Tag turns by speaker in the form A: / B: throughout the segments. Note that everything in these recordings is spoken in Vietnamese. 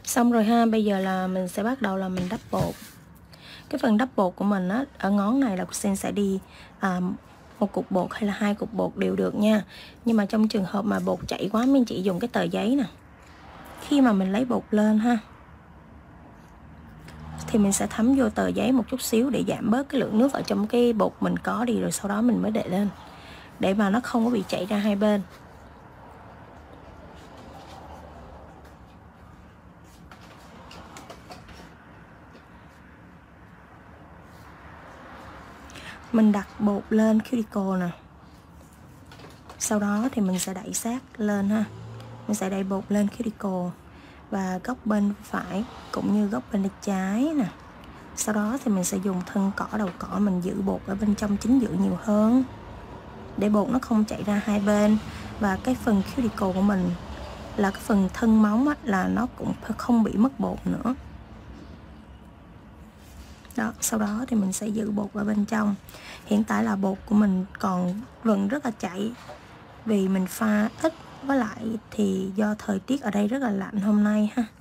A: Xong rồi ha, bây giờ là mình sẽ bắt đầu là mình đắp bột. Cái phần đắp bột của mình á, ở ngón này là Sen sẽ đi một cục bột hay là 2 cục bột đều được nha. Nhưng mà trong trường hợp mà bột chảy quá, mình chỉ dùng cái tờ giấy nè. Khi mà mình lấy bột lên ha, thì mình sẽ thấm vô tờ giấy một chút xíu để giảm bớt cái lượng nước ở trong cái bột mình có đi, rồi sau đó mình mới để lên để mà nó không có bị chảy ra hai bên. Mình đặt bột lên cuticle nè. Sau đó thì mình sẽ đẩy sát lên ha. Mình sẽ đẩy bột lên cuticle và góc bên phải cũng như góc bên trái nè. Sau đó thì mình sẽ dùng thân cỏ đầu cỏ mình giữ bột ở bên trong chính giữa nhiều hơn để bột nó không chảy ra hai bên. Và cái phần cuticle của mình là cái phần thân móng á, là nó cũng không bị mất bột nữa. Đó, sau đó thì mình sẽ giữ bột ở bên trong. Hiện tại là bột của mình còn vẫn rất là chảy vì mình pha ít, với lại thì do thời tiết ở đây rất là lạnh hôm nay ha.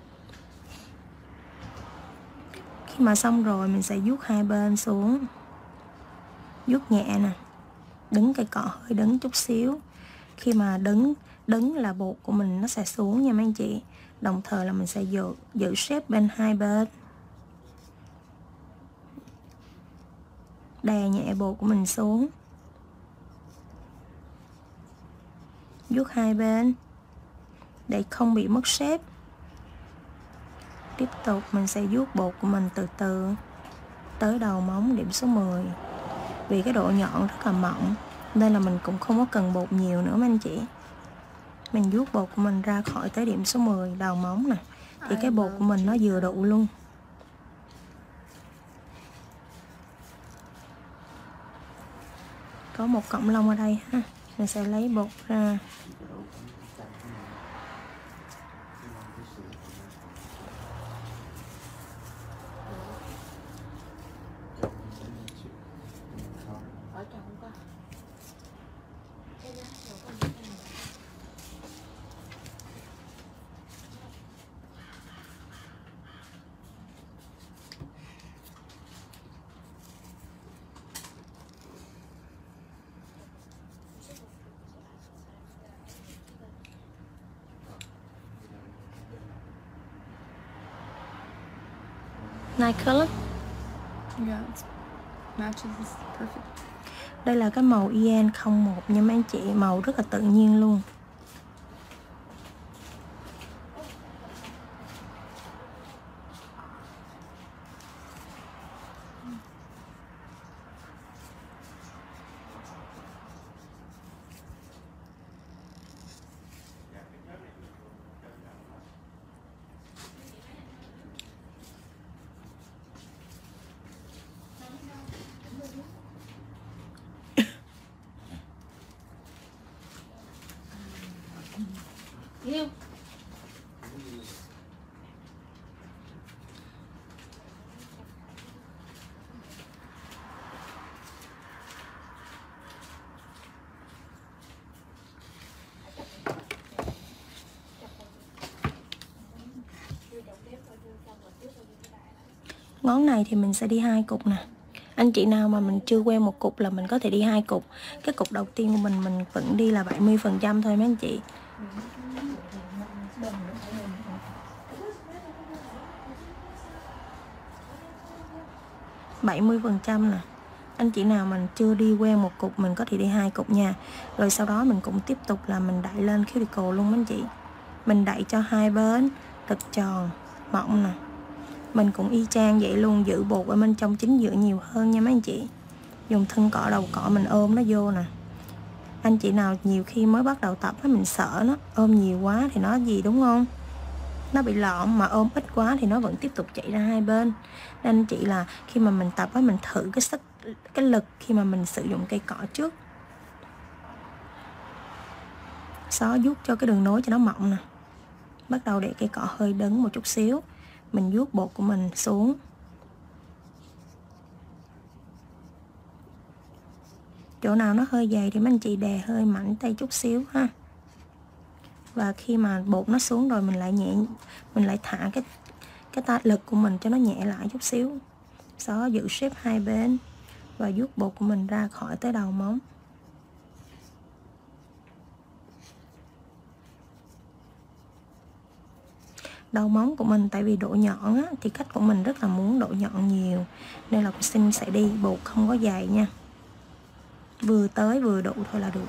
A: Khi mà xong rồi mình sẽ vuốt hai bên xuống, vuốt nhẹ nè, đứng cây cọ hơi đứng chút xíu. Khi mà đứng là bột của mình nó sẽ xuống nha mấy anh chị. Đồng thời là mình sẽ giữ shape bên hai bên, đè nhẹ bột của mình xuống, vuốt hai bên để không bị mất shape. Tiếp tục mình sẽ vuốt bột của mình từ từ tới đầu móng điểm số 10. Vì cái độ nhọn rất là mỏng nên là mình cũng không có cần bột nhiều nữa mấy anh chị. Mình vuốt bột của mình ra khỏi tới điểm số 10 đầu móng nè, thì cái bột của mình nó vừa đủ luôn. Có một cọng lông ở đây ha, mình sẽ lấy bột ra. Nice color.
B: Yeah, it matches perfect.
A: Đây là cái màu EN01 nha mấy anh chị, màu rất là tự nhiên luôn.
C: Yêu.
A: Ngón này thì mình sẽ đi 2 cục nè. Anh chị nào mà mình chưa quen một cục là mình có thể đi 2 cục. Cái cục đầu tiên của mình vẫn đi là 70% thôi mấy anh chị. %70 nè. Anh chị nào mình chưa đi quen một cục mình có thể đi 2 cục nha. Rồi sau đó mình cũng tiếp tục là mình đậy lên cuticle luôn mấy anh chị. Mình đậy cho hai bên thật tròn, mọng nè. Mình cũng y chang vậy luôn, giữ bột ở bên trong chính giữa nhiều hơn nha mấy anh chị. Dùng thân cọ đầu cọ mình ôm nó vô nè. Anh chị nào nhiều khi mới bắt đầu tập mình sợ nó ôm nhiều quá thì nó gì đúng không? Nó bị lọn, mà ôm ít quá thì nó vẫn tiếp tục chạy ra hai bên. Nên anh chị là khi mà mình tập mình thử cái lực khi mà mình sử dụng cây cọ trước. Xó vuốt cho cái đường nối cho nó mọng nè. Bắt đầu để cây cọ hơi đứng một chút xíu. Mình vuốt bột của mình xuống. Chỗ nào nó hơi dày thì mấy anh chị đè hơi mạnh tay chút xíu ha. Và khi mà bột nó xuống rồi mình lại thả cái tay lực của mình cho nó nhẹ lại chút xíu. Sau đó giữ shape hai bên và vuốt bột của mình ra khỏi tới đầu móng. Đầu móng của mình tại vì độ nhọn á, thì khách của mình rất là muốn độ nhọn nhiều, nên là Christine sẽ đi bột không có dày nha, vừa tới vừa đủ thôi là được.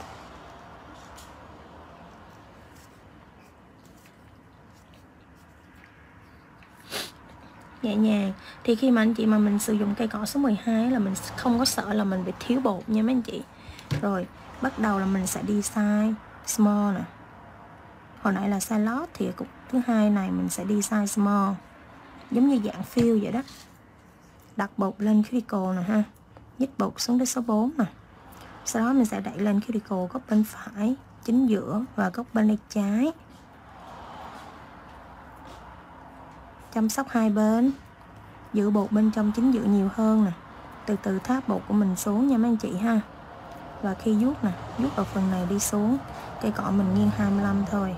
A: Nhẹ nhàng. Thì khi mà anh chị mà mình sử dụng cây cọ số 12 là mình không có sợ là mình bị thiếu bột nha mấy anh chị. Rồi bắt đầu là mình sẽ đi size small nè. Hồi nãy là size large thì cục thứ hai này mình sẽ đi size small, giống như dạng fill vậy đó. Đặt bột lên cuticle nè ha, nhích bột xuống tới số 4 nè. Sau đó mình sẽ đẩy lên cuticle góc bên phải, chính giữa và góc bên tay trái. Chăm sóc hai bên, giữ bột bên trong chính giữa nhiều hơn nè. Từ từ tháp bột của mình xuống nha mấy anh chị ha. Và khi vuốt nè, vuốt vào phần này đi xuống. Cây cọ mình nghiêng 25 thôi.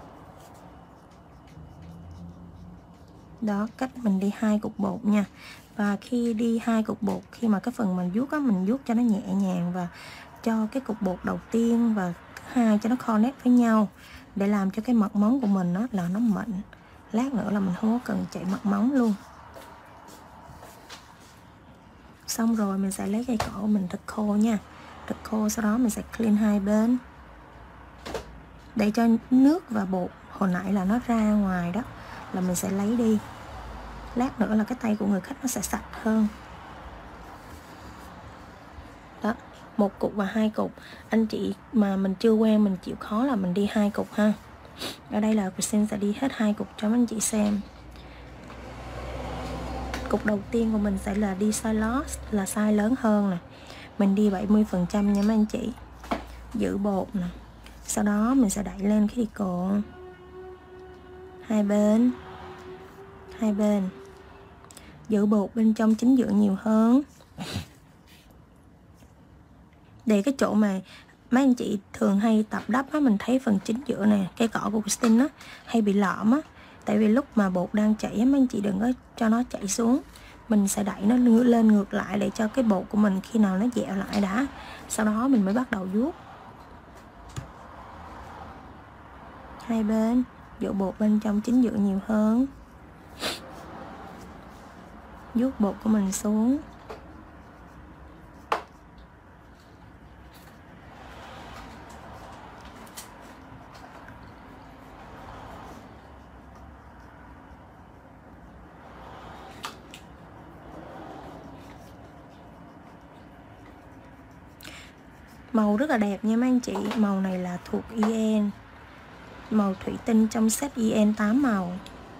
A: Đó, cách mình đi 2 cục bột nha. Và khi đi 2 cục bột, khi mà cái phần mình vuốt á, mình vuốt cho nó nhẹ nhàng và cho cái cục bột đầu tiên và thứ hai cho nó connect với nhau, để làm cho cái mặt móng của mình á, là nó mịn. Lát nữa là mình không có cần chạy mặt móng luôn. Xong rồi mình sẽ lấy cây cọ của mình thật khô nha, thật khô. Sau đó mình sẽ clean hai bên để cho nước và bột hồi nãy là nó ra ngoài đó, là mình sẽ lấy đi. Lát nữa là cái tay của người khách nó sẽ sạch hơn. Đó, 1 cục và 2 cục. Anh chị mà mình chưa quen, mình chịu khó là mình đi 2 cục ha. Ở đây là Christine sẽ đi hết 2 cục cho mấy anh chị xem. Cục đầu tiên của mình sẽ là đi size large, là size lớn hơn nè. Mình đi 70% nha mấy anh chị. Giữ bột nè. Sau đó mình sẽ đẩy lên cái cuticle hai bên. Hai bên. Giữ bột bên trong chính giữa nhiều hơn. Để cái chỗ mà mấy anh chị thường hay tập đắp á, mình thấy phần chính giữa nè, cây cọ của Christine á hay bị lõm á. Tại vì lúc mà bột đang chảy á, mấy anh chị đừng có cho nó chảy xuống. Mình sẽ đẩy nó lên ngược lại để cho cái bột của mình khi nào nó dẹo lại đã. Sau đó mình mới bắt đầu vuốt. Hai bên, giữ bột bên trong chính giữa nhiều hơn. Vuốt bột của mình xuống. Màu rất là đẹp nha mấy anh chị. Màu này là thuộc EN, màu thủy tinh trong set EN 8 màu.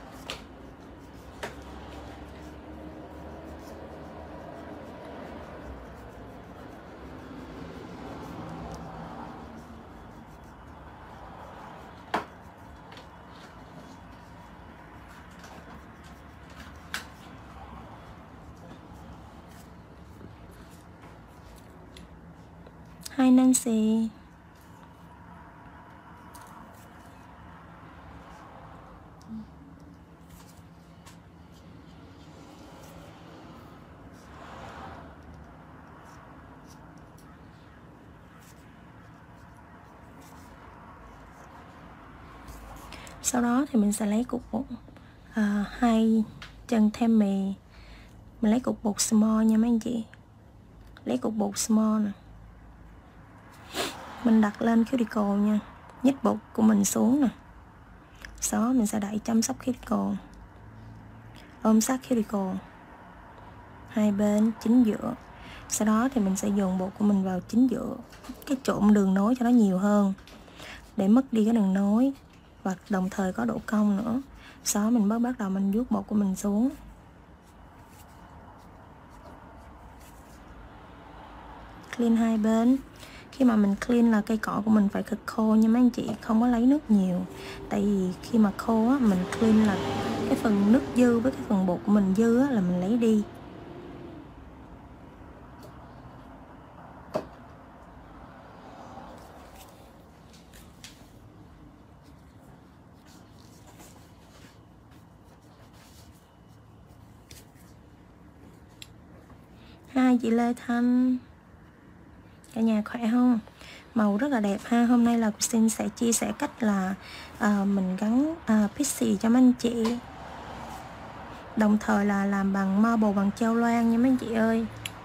A: Hi Nancy. Sau đó thì mình sẽ lấy cục bột 2 chân thêm mì. Mình lấy cục bột small nha mấy anh chị. Lấy cục bột small nè. Mình đặt lên cuticle nha. Nhích bột của mình xuống nè. Sau đó mình sẽ đẩy chăm sóc cuticle. Ôm sát cuticle. Hai bên chính giữa. Sau đó thì mình sẽ dồn bột của mình vào chính giữa, cái trộn đường nối cho nó nhiều hơn, để mất đi cái đường nối và đồng thời có độ cong nữa. Sau đó mình mới bắt đầu mình vuốt bột của mình xuống. Clean hai bên. Khi mà mình clean là cây cọ của mình phải cực khô nha mấy anh chị, không có lấy nước nhiều. Tại vì khi mà khô á, mình clean là cái phần nước dư với cái phần bột của mình dư á, là mình lấy đi. Hai chị Lê Thanh, cả nhà khỏe không? Màu rất là đẹp ha. Hôm nay là Christine sẽ chia sẻ cách là mình gắn pixie cho mấy anh chị, đồng thời là làm bằng marble, bằng treo loang nha mấy anh chị ơi.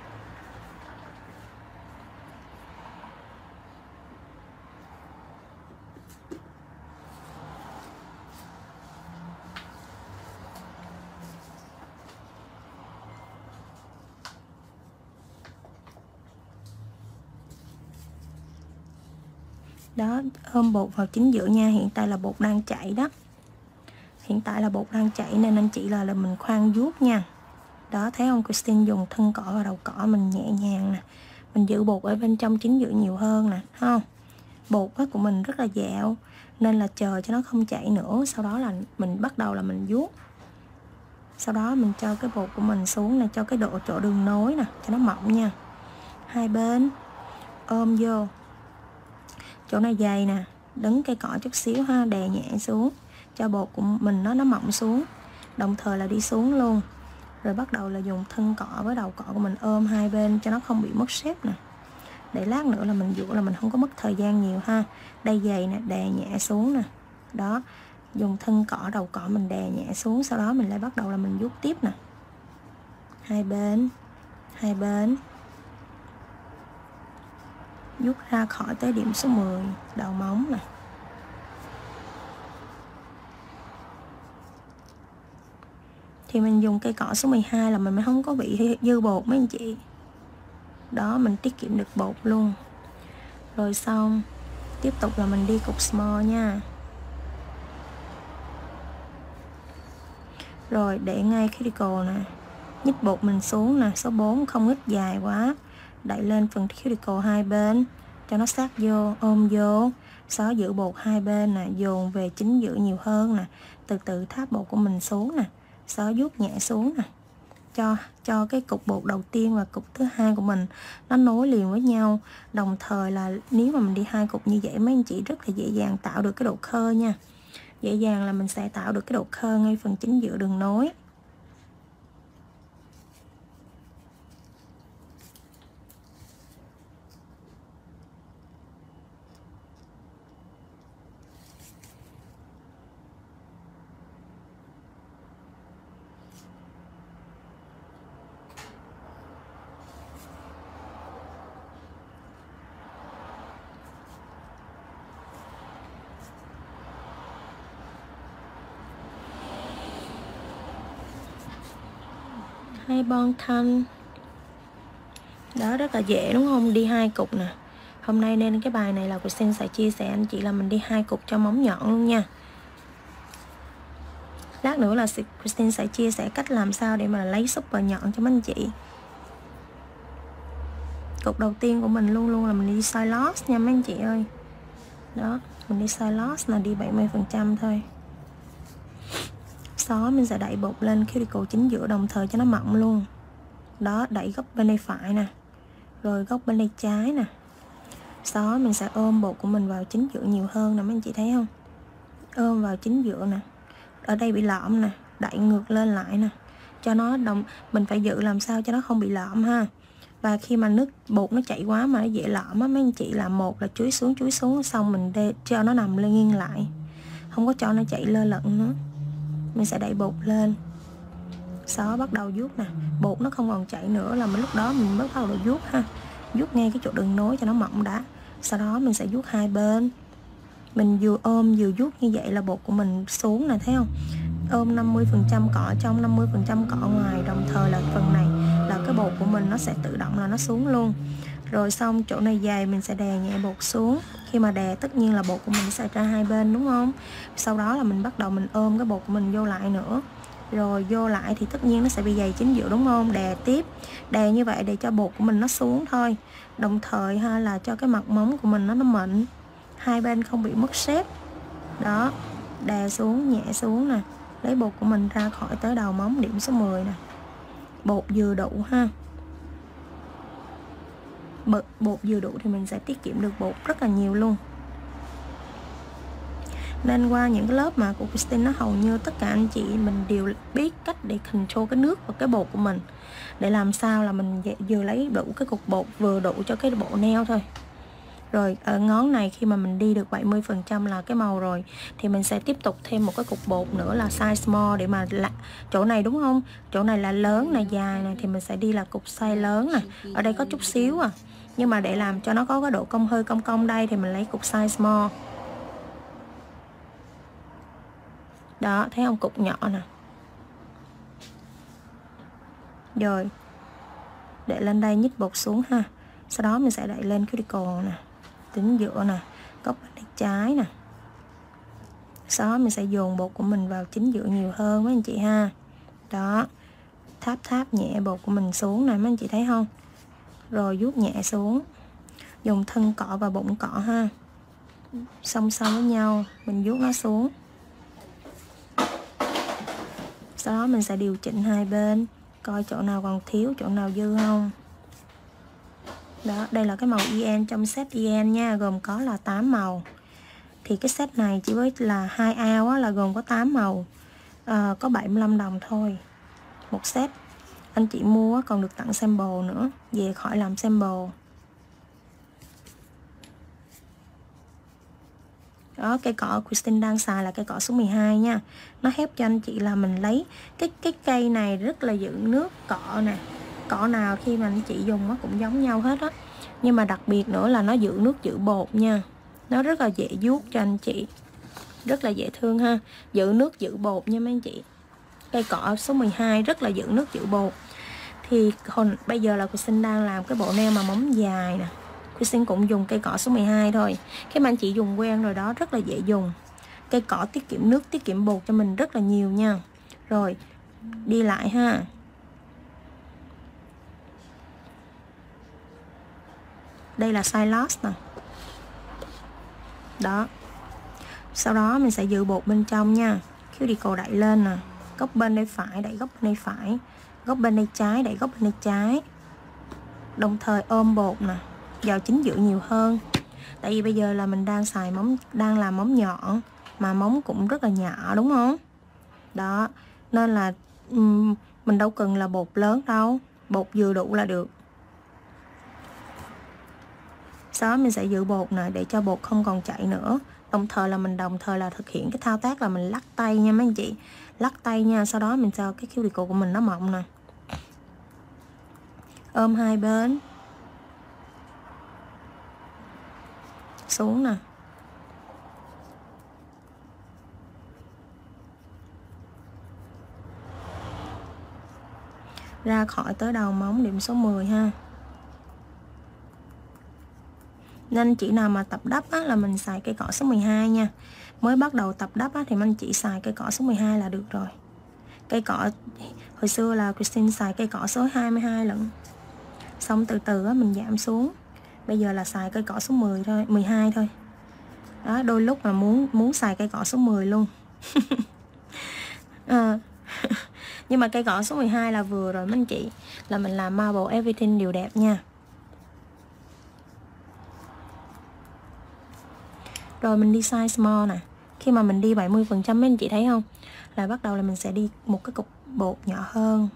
A: Đó, ôm bột vào chính giữa nha. Hiện tại là bột đang chảy đó. Hiện tại là bột đang chảy nên anh chị là mình khoan vuốt nha. Đó, thấy không? Christine dùng thân cọ và đầu cọ mình nhẹ nhàng nè. Mình giữ bột ở bên trong chính giữa nhiều hơn nè, không? Bột của mình rất là dẻo nên là chờ cho nó không chảy nữa. Sau đó là mình bắt đầu là mình vuốt. Sau đó mình cho cái bột của mình xuống nè, cho cái độ chỗ đường nối nè, cho nó mỏng nha. Hai bên ôm vô. Chỗ này dày nè, đứng cây cọ chút xíu ha, đè nhẹ xuống cho bột của mình nó mỏng xuống, đồng thời là đi xuống luôn. Rồi bắt đầu là dùng thân cọ với đầu cọ của mình ôm hai bên cho nó không bị mất shape nè, để lát nữa là mình dụ là mình không có mất thời gian nhiều ha. Đây dày nè, đè nhẹ xuống nè. Đó, dùng thân cọ đầu cọ mình đè nhẹ xuống, sau đó mình lại bắt đầu là mình vuốt tiếp nè. Hai bên vuốt ra khỏi tới điểm số 10, đầu móng nè. Thì mình dùng cây cọ số 12 là mình mới không có bị dư bột mấy anh chị. Đó, mình tiết kiệm được bột luôn. Rồi xong tiếp tục là mình đi cục small nha. Rồi để ngay cuticle nè, nhích bột mình xuống nè, số 4 không ít dài quá. Đẩy lên phần cuticle hai bên cho nó sát vô, ôm vô. Sau đó giữ bột hai bên nè, dồn về chính giữa nhiều hơn nè. Từ từ tháp bột của mình xuống nè, sau đó vuốt nhẹ xuống nè, cho cái cục bột đầu tiên và cục thứ hai của mình nó nối liền với nhau. Đồng thời là nếu mà mình đi hai cục như vậy mấy anh chị rất là dễ dàng tạo được cái độ khơ nha. Dễ dàng là mình sẽ tạo được cái độ khơ ngay phần chính giữa đường nối. Hai bon thanh. Đó, rất là dễ đúng không? Đi hai cục nè. Hôm nay nên cái bài này là Christine sẽ chia sẻ anh chị là mình đi hai cục cho móng nhọn luôn nha. Lát nữa là Christine sẽ chia sẻ cách làm sao để mà lấy super nhọn cho mấy anh chị. Cục đầu tiên của mình luôn luôn là mình đi side loss nha mấy anh chị ơi. Đó, mình đi side loss là đi 70% thôi. Sau đó mình sẽ đẩy bột lên cuticle chính giữa đồng thời cho nó mỏng luôn. Đó, đẩy góc bên đây phải nè, rồi góc bên đây trái nè. Sau đó mình sẽ ôm bột của mình vào chính giữa nhiều hơn nè mấy anh chị thấy không? Ôm vào chính giữa nè. Ở đây bị lõm nè, đẩy ngược lên lại nè, cho nó đồng. Mình phải giữ làm sao cho nó không bị lõm ha. Và khi mà nước bột nó chảy quá mà nó dễ lõm á mấy anh chị, làm một là chuối xuống xong mình cho nó nằm lên nghiêng lại, không có cho nó chảy lơ lửng nữa. Mình sẽ đẩy bột lên, sau đó bắt đầu vuốt nè. Bột nó không còn chảy nữa là lúc đó mình bắt đầu vuốt ha. Vuốt ngay cái chỗ đường nối cho nó mỏng đã. Sau đó mình sẽ vuốt hai bên. Mình vừa ôm vừa vuốt như vậy là bột của mình xuống nè, thấy không? Ôm 50% cọ trong, 50% cọ ngoài. Đồng thời là phần này là cái bột của mình nó sẽ tự động là nó xuống luôn. Rồi xong chỗ này dày mình sẽ đè nhẹ bột xuống. Khi mà đè tất nhiên là bột của mình sẽ ra hai bên đúng không? Sau đó là mình bắt đầu mình ôm cái bột của mình vô lại nữa. Rồi vô lại thì tất nhiên nó sẽ bị dày chính giữa đúng không? Đè tiếp. Đè như vậy để cho bột của mình nó xuống thôi. Đồng thời ha là cho cái mặt móng của mình nó mịn, hai bên không bị mất shape. Đó, đè xuống, nhẹ xuống nè. Lấy bột của mình ra khỏi tới đầu móng điểm số 10 nè. Bột vừa đủ ha. Bột vừa đủ thì mình sẽ tiết kiệm được bột rất là nhiều luôn. Nên qua những cái lớp mà của Christine nó hầu như tất cả anh chị mình đều biết cách để control cái nước và cái bột của mình, để làm sao là mình vừa lấy đủ cái cục bột vừa đủ cho cái bộ nail thôi. Rồi ở ngón này khi mà mình đi được 70% là cái màu rồi thì mình sẽ tiếp tục thêm một cái cục bột nữa là size small, để mà chỗ này đúng không, chỗ này là lớn này, dài này, thì mình sẽ đi là cục size lớn nè. Ở đây có chút xíu à, nhưng mà để làm cho nó có cái độ cong hơi cong cong đây thì mình lấy cục size small. Đó, thấy không, cục nhỏ nè. Rồi để lên đây nhích bột xuống ha. Sau đó mình sẽ đẩy lên cuticle nè, tính giữa nè, góc bên tay trái nè. Sau đó mình sẽ dồn bột của mình vào chính giữa nhiều hơn mấy anh chị ha. Đó, tháp nhẹ bột của mình xuống này mấy anh chị thấy không. Rồi vuốt nhẹ xuống, dùng thân cọ và bụng cọ ha, song song với nhau, mình vuốt nó xuống. Sau đó mình sẽ điều chỉnh hai bên, coi chỗ nào còn thiếu, chỗ nào dư không. Đó, đây là cái màu EN trong set EN nha, gồm có là 8 màu. Thì cái set này chỉ với là 2 ao á, là gồm có 8 màu, có 75 đồng thôi một set. Anh chị mua còn được tặng sample nữa, về khỏi làm sample. Đó, cây cọ Christine đang xài là cây cọ số 12 nha. Nó help cho anh chị là mình lấy cái cây này rất là giữ nước cọ nè. Cọ nào khi mà anh chị dùng nó cũng giống nhau hết á. Nhưng mà đặc biệt nữa là nó giữ nước giữ bột nha. Nó rất là dễ vuốt cho anh chị, rất là dễ thương ha. Giữ nước giữ bột nha mấy anh chị. Cây cọ số 12 rất là giữ nước giữ bột. Thì bây giờ là Christine đang làm cái bộ nail mà móng dài nè. Christine cũng dùng cây cọ số 12 thôi. Cái mà anh chị dùng quen rồi đó, rất là dễ dùng. Cây cọ tiết kiệm nước, tiết kiệm bột cho mình rất là nhiều nha. Rồi, đi lại ha. Đây là size last nè. Đó. Sau đó mình sẽ giữ bột bên trong nha. Cuticle đẩy lên nè. Góc bên đây phải, đẩy góc bên đây phải. Góc bên đây trái, đẩy góc bên đây trái. Đồng thời ôm bột nè vào chính giữa nhiều hơn. Tại vì bây giờ là mình đang làm móng nhọn, mà móng cũng rất là nhỏ đúng không? Đó, nên là mình đâu cần là bột lớn đâu, bột vừa đủ là được. Sau đó mình sẽ giữ bột nè để cho bột không còn chảy nữa. Đồng thời là thực hiện cái thao tác là mình lắc tay nha mấy anh chị. Lắc tay nha, sau đó mình cho cái cuticle của mình nó mọng nè. Ôm hai bên xuống nè. Ra khỏi tới đầu móng điểm số 10 ha. Nên chị nào mà tập đắp á, là mình xài cây cọ số 12 nha. Mới bắt đầu tập đắp á, thì anh chị xài cây cọ số 12 là được rồi. Cây cọ hồi xưa là Christine xài cây cọ số 22 lận. Xong từ từ á, mình giảm xuống. Bây giờ là xài cây cọ số 10 thôi, 12 thôi. Đó, đôi lúc mà muốn xài cây cọ số 10 luôn. Nhưng mà cây cọ số 12 là vừa rồi mấy anh chị. Là mình làm marble everything đều đẹp nha. Rồi mình đi size small nè. Khi mà mình đi 70% mấy anh chị thấy không? Là bắt đầu là mình sẽ đi một cái cục bột nhỏ hơn.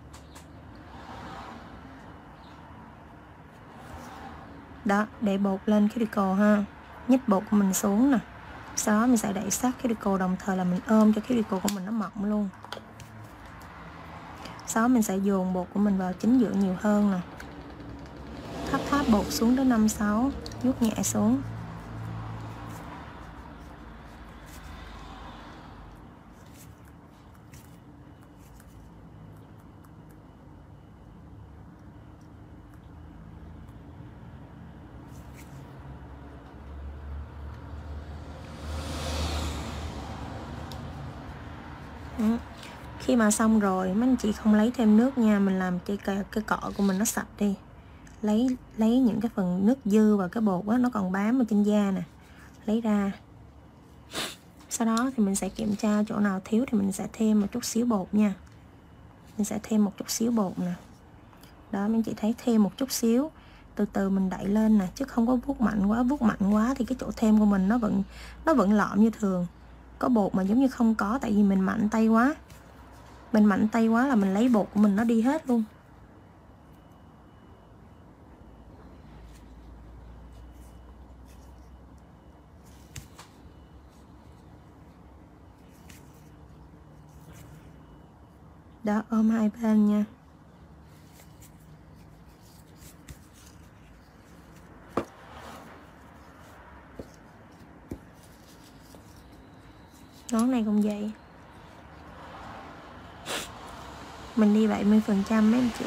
A: Đó, để bột lên cuticle ha. Nhích bột của mình xuống nè. Sau đó mình sẽ đẩy sát cuticle, đồng thời là mình ôm cho cuticle của mình nó mọng luôn. Sau đó mình sẽ dồn bột của mình vào chính giữa nhiều hơn nè. Tháp bột xuống tới 5-6, vuốt nhẹ xuống. Khi mà xong rồi mấy anh chị không lấy thêm nước nha, mình làm cái cọ của mình nó sạch đi. Lấy những cái phần nước dư và cái bột đó, nó còn bám ở trên da nè, lấy ra. Sau đó thì mình sẽ kiểm tra chỗ nào thiếu thì mình sẽ thêm một chút xíu bột nha. Mình sẽ thêm một chút xíu bột nè. Đó, mấy anh chị thấy thêm một chút xíu. Từ từ mình đẩy lên nè, chứ không có vuốt mạnh quá thì cái chỗ thêm của mình nó vẫn lõm như thường. có bột mà giống như không có, tại vì mình mạnh tay quá. Mình mạnh tay quá là mình lấy bột của mình nó đi hết luôn. Đó, ôm hai bên nha. Nón này cũng vậy. Mình đi 70% mấy anh chị.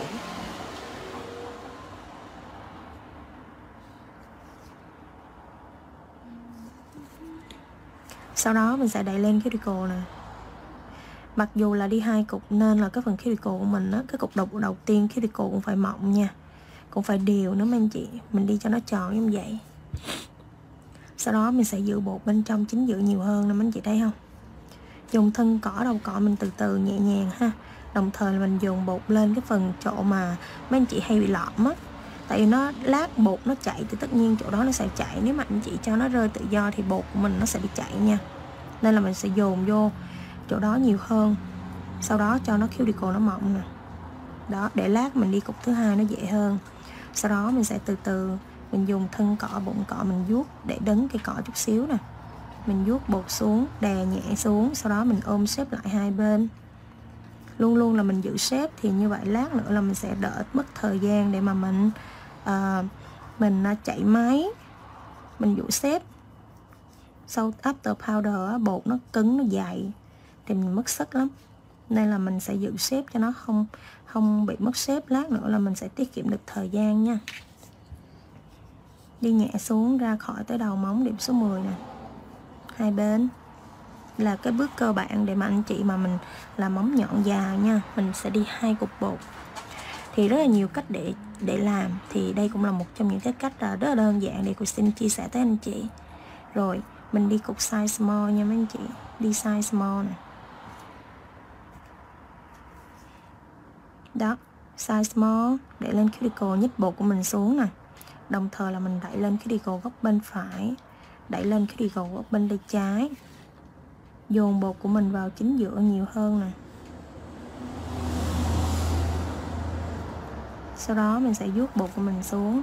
A: Sau đó mình sẽ đẩy lên cuticle nè. Mặc dù là đi 2 cục nên là cái phần cuticle của mình á, cái cục đầu tiên cuticle cũng phải mỏng nha, cũng phải đều nữa mấy anh chị. Mình đi cho nó tròn như vậy. Sau đó mình sẽ giữ bột bên trong chính giữa nhiều hơn nè mấy anh chị thấy không? Dùng thân cỏ đầu cọ mình từ từ nhẹ nhàng ha. Đồng thời là mình dùng bột lên cái phần chỗ mà mấy anh chị hay bị lõm á. Tại vì nó lát bột nó chảy thì tất nhiên chỗ đó nó sẽ chảy. Nếu mà anh chị cho nó rơi tự do thì bột của mình nó sẽ bị chảy nha. Nên là mình sẽ dồn vô chỗ đó nhiều hơn. Sau đó cho nó cuticle nó mỏng nè. Đó, để lát mình đi cục thứ hai nó dễ hơn. Sau đó mình sẽ từ từ mình dùng thân cọ, bụng cọ mình vuốt để đấn cây cọ chút xíu nè. Mình vuốt bột xuống, đè nhẹ xuống. Sau đó mình ôm xếp lại hai bên. Luôn luôn là mình giữ xếp. Thì như vậy lát nữa là mình sẽ đỡ mất thời gian để mà mình chạy máy, mình giữ xếp. Sau after powder bột nó cứng, nó dày thì mình mất sức lắm. Nên là mình sẽ giữ xếp cho nó không bị mất xếp. Lát nữa là mình sẽ tiết kiệm được thời gian nha. Đi nhẹ xuống ra khỏi tới đầu móng điểm số 10 nè. Hai bên là cái bước cơ bản để mà anh chị mà mình làm móng nhọn dài nha. Mình sẽ đi 2 cục bột. Thì rất là nhiều cách để làm. Thì đây cũng là một trong những cái cách rất là đơn giản để cô xin chia sẻ tới anh chị. Rồi mình đi cục size small nha mấy anh chị. Đi size small nè. Đó, size small để lên cuticle, nhích bột của mình xuống nè. Đồng thời là mình đẩy lên cuticle góc bên phải, đẩy lên cuticle góc bên tay trái. Dồn bột của mình vào chính giữa nhiều hơn nè. Sau đó mình sẽ vuốt bột của mình xuống.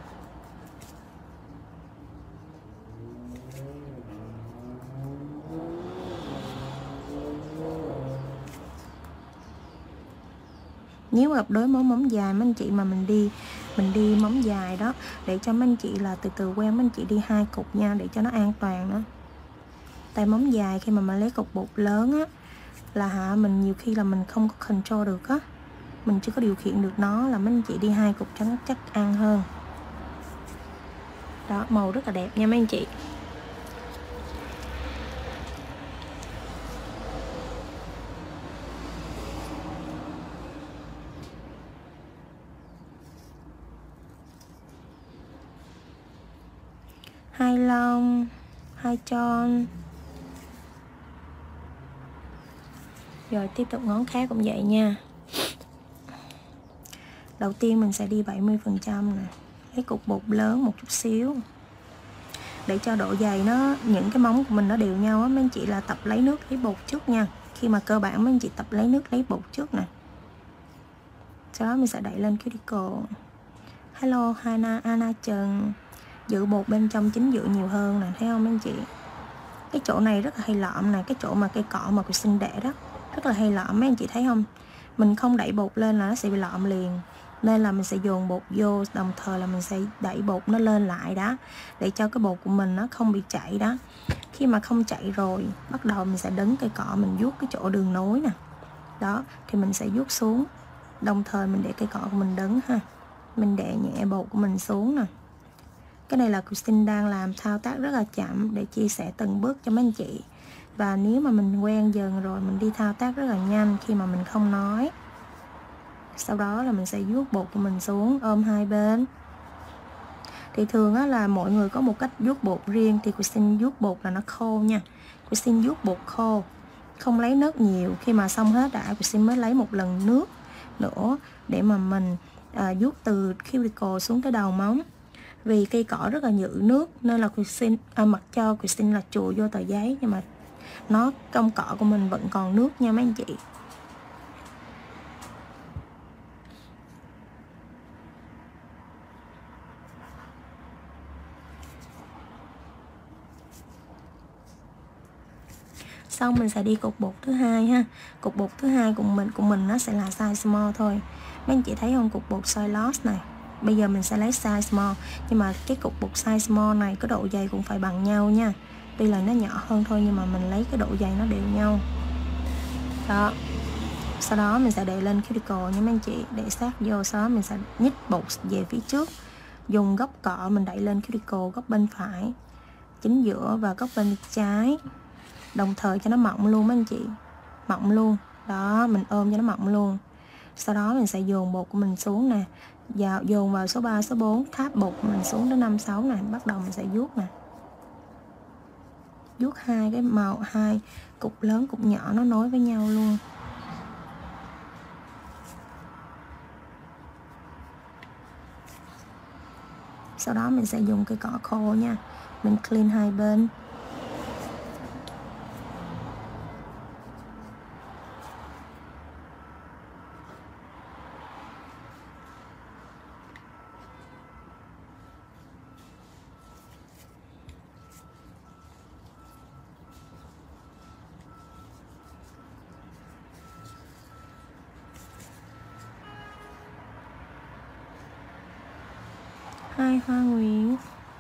A: Nếu gặp đối móng dài mấy anh chị mà mình đi móng dài đó, để cho mấy anh chị là từ từ quen, mấy anh chị đi 2 cục nha, để cho nó an toàn nữa. Tại móng dài khi mà mình lấy cục bột lớn á là mình nhiều khi là mình không có control được á, mình chưa có điều khiển được nó, là mấy anh chị đi 2 cục cho nó chắc ăn hơn. Đó, màu rất là đẹp nha mấy anh chị. Hai lông, hai tròn. Rồi tiếp tục ngón khác cũng vậy nha. Đầu tiên mình sẽ đi 70% nè. Lấy cục bột lớn một chút xíu. Để cho độ dày nó, những cái móng của mình nó đều nhau á. Mấy anh chị là tập lấy nước lấy bột trước nha. Khi mà cơ bản mấy anh chị tập lấy nước lấy bột trước nè. Sau đó mình sẽ đẩy lên cuticle. Hello Anna Trần. Giữ bột bên trong chính giữa nhiều hơn nè, thấy không mấy anh chị? Cái chỗ này rất là hay lõm nè. Cái chỗ mà cây cọ mà của sinh đẻ đó rất là hay lõm, mấy anh chị thấy không? Mình không đẩy bột lên là nó sẽ bị lõm liền. Nên là mình sẽ dồn bột vô, đồng thời là mình sẽ đẩy bột nó lên lại đó, để cho cái bột của mình nó không bị chảy đó. Khi mà không chảy rồi, bắt đầu mình sẽ đấn cây cọ, mình vuốt cái chỗ đường nối nè. Đó, thì mình sẽ vuốt xuống. Đồng thời mình để cây cọ của mình đấn ha. Mình để nhẹ bột của mình xuống nè. Cái này là Christine đang làm thao tác rất là chậm để chia sẻ từng bước cho mấy anh chị. Và nếu mà mình quen dần rồi, mình đi thao tác rất là nhanh khi mà mình không nói. Sau đó là mình sẽ vuốt bột của mình xuống, ôm hai bên. Thì thường á, là mọi người có một cách vuốt bột riêng. Thì Christine vuốt bột là nó khô nha. Christine vuốt bột khô, không lấy nước nhiều. Khi mà xong hết đã, Christine mới lấy một lần nước nữa để mà mình vuốt từ cuticle xuống tới đầu móng. Vì cây cỏ rất là nhự nước nên là Christine mặc cho Christine là chùi vô tờ giấy, nhưng mà nó trong cọ của mình vẫn còn nước nha mấy anh chị. Xong mình sẽ đi cục bột thứ hai ha. Cục bột thứ hai của mình nó sẽ là size small thôi. Mấy anh chị thấy không, cục bột size large này. Bây giờ mình sẽ lấy size small, nhưng mà cái cục bột size small này cái độ dày cũng phải bằng nhau nha. Tuy là nó nhỏ hơn thôi nhưng mà mình lấy cái độ dày nó đều nhau. Đó. Sau đó mình sẽ để lên cuticle nha mấy anh chị, để sát vô. Sau đó mình sẽ nhích bột về phía trước, dùng góc cọ mình đẩy lên cuticle góc bên phải, chính giữa và góc bên trái, đồng thời cho nó mọng luôn mấy anh chị, mọng luôn. Đó, mình ôm cho nó mọng luôn. Sau đó mình sẽ dồn bột của mình xuống nè, dồn vào số 3, số 4, tháp bột của mình xuống đến 5, 6 nè. Bắt đầu mình sẽ vuốt nè, vuốt hai cái màu, hai cục lớn cục nhỏ nó nối với nhau luôn. Sau đó mình sẽ dùng cây cọ khô nha, mình clean hai bên. Hai hoa nguyệt.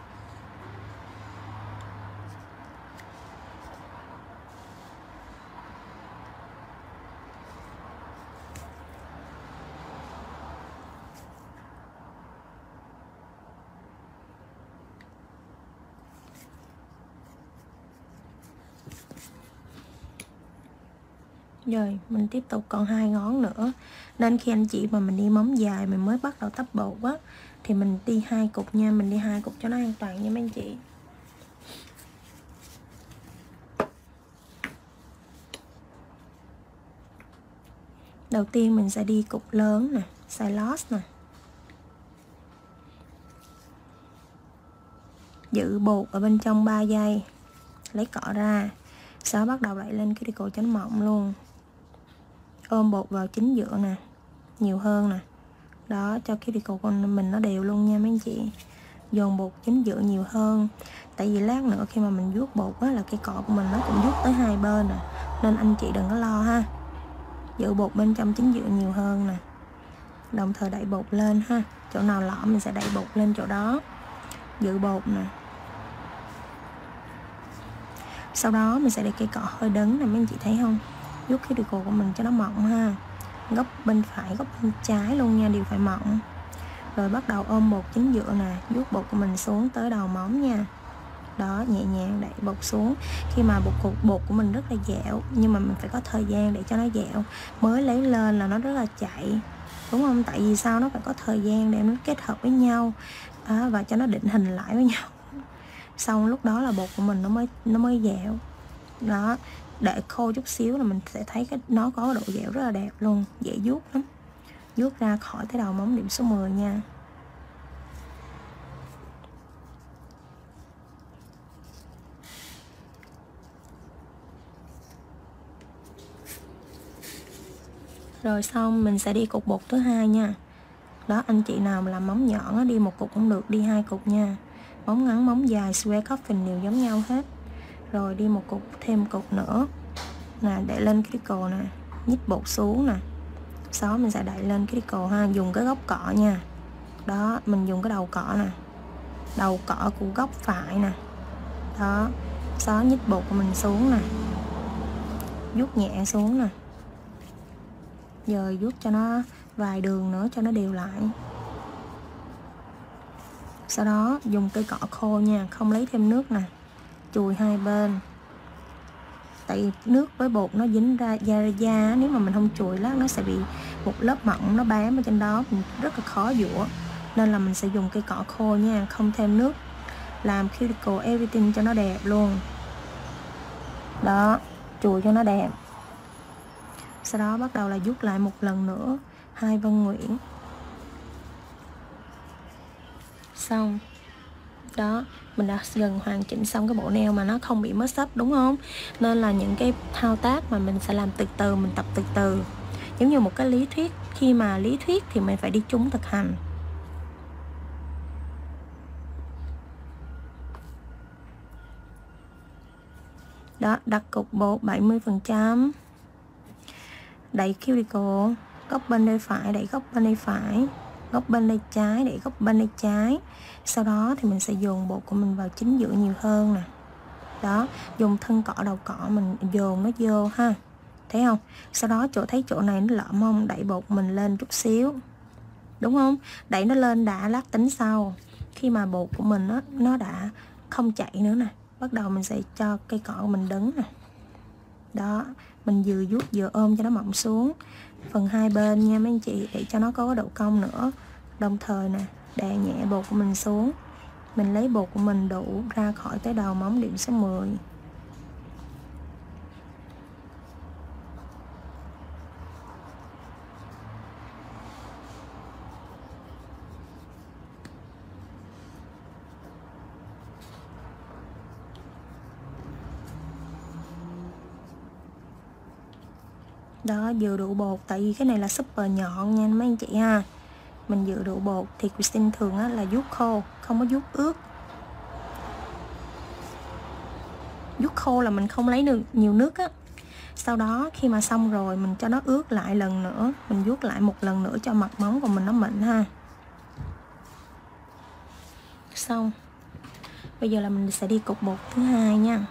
A: Rồi mình tiếp tục còn 2 ngón nữa, nên khi anh chị mà mình đi móng dài mình mới bắt đầu tắp bột á thì mình đi 2 cục nha, mình đi 2 cục cho nó an toàn nha mấy anh chị. Đầu tiên mình sẽ đi cục lớn nè, size large nè. Giữ bột ở bên trong 3 giây, lấy cọ ra. Sau đó bắt đầu đẩy lên cuticle cho nó mọng luôn. Ôm bột vào chính giữa nè, nhiều hơn nè. Đó, cho cuticle của mình nó đều luôn nha mấy anh chị. Dồn bột chính giữa nhiều hơn. Tại vì lát nữa khi mà mình vuốt bột á, là cái cọ của mình nó cũng vuốt tới hai bên nè, nên anh chị đừng có lo ha. Giữ bột bên trong chính giữa nhiều hơn nè. Đồng thời đẩy bột lên ha. Chỗ nào lõm mình sẽ đẩy bột lên chỗ đó. Giữ bột nè. Sau đó mình sẽ để cây cọ hơi đứng nè mấy anh chị thấy không. Vuốt cái cuticle của mình cho nó mọng ha. Góc bên phải, góc bên trái luôn nha, đều phải mọng. Rồi bắt đầu ôm bột chính giữa nè, vuốt bột của mình xuống tới đầu móng nha. Đó, nhẹ nhàng đẩy bột xuống. Khi mà bột của mình rất là dẻo, nhưng mà mình phải có thời gian để cho nó dẻo. Mới lấy lên là nó rất là chạy, đúng không? Tại vì sao? Nó phải có thời gian để nó kết hợp với nhau và cho nó định hình lại với nhau. Xong lúc đó là bột của mình nó mới dẻo. Đó, để khô chút xíu là mình sẽ thấy nó có độ dẻo rất là đẹp luôn, dễ vuốt lắm. Vuốt ra khỏi tới đầu móng điểm số 10 nha. Rồi xong mình sẽ đi cục bột thứ hai nha. Đó, anh chị nào mà làm móng nhọn á, đi một cục cũng được, đi 2 cục nha. Móng ngắn, móng dài, square coffin đều giống nhau hết. Rồi đi một cục, thêm cục nữa nè, để lên cuticle nè, nhích bột xuống nè. Sau đó mình sẽ đẩy lên cuticle ha, dùng cái góc cọ nha. Đó, mình dùng cái đầu cọ nè, đầu cọ của góc phải nè. Đó, sau đó nhích bột của mình xuống nè, vuốt nhẹ xuống nè. Giờ vuốt cho nó vài đường nữa cho nó đều lại. Sau đó dùng cây cọ khô nha, không lấy thêm nước nè, chùi hai bên. Tại nước với bột nó dính ra da, nếu mà mình không chùi lát nó sẽ bị một lớp mỏng nó bám ở trên đó, mình rất là khó dũa. Nên là mình sẽ dùng cây cọ khô nha, không thêm nước, làm cuticle everything cho nó đẹp luôn. Đó, chùi cho nó đẹp. Sau đó bắt đầu là vuốt lại một lần nữa 2 vân nguyện. Xong Đó, mình đã gần hoàn chỉnh xong cái bộ nail mà nó không bị mess up đúng không? Nên là những cái thao tác mà mình sẽ làm từ từ, mình tập từ từ. Giống như một cái lý thuyết, khi mà lý thuyết thì mình phải đi chung thực hành. Đó, đặt cục bột 70%. Đẩy cuticle, góc bên đây phải, đẩy góc bên đây phải, góc bên đây trái, đẩy góc bên đây trái. Sau đó thì mình sẽ dồn bột của mình vào chính giữa nhiều hơn nè. Đó, dùng thân cọ đầu cọ mình dồn nó vô ha. Thấy không? Sau đó thấy chỗ này nó lõm không? Đẩy bột mình lên chút xíu. Đúng không? Đẩy nó lên đã, lát tính sau. Khi mà bột của mình nó đã không chảy nữa nè, bắt đầu mình sẽ cho cây cọ của mình đứng nè. Đó, mình vừa vuốt vừa ôm cho nó mỏng xuống phần hai bên nha mấy anh chị, để cho nó có độ cong nữa. Đồng thời nè, đè nhẹ bột của mình xuống. Mình lấy bột của mình đủ ra khỏi cái đầu móng điểm số 10. Đó, vừa đủ bột, tại vì cái này là super nhọn nha mấy anh chị ha. Mình vừa đủ bột thì Christine thường là vuốt khô, không có vuốt ướt. Vuốt khô là mình không lấy được nhiều nước á. Sau đó khi mà xong rồi mình cho nó ướt lại lần nữa, mình vuốt lại một lần nữa cho mặt móng của mình nó mịn ha. Xong. Bây giờ là mình sẽ đi cục bột thứ hai nha.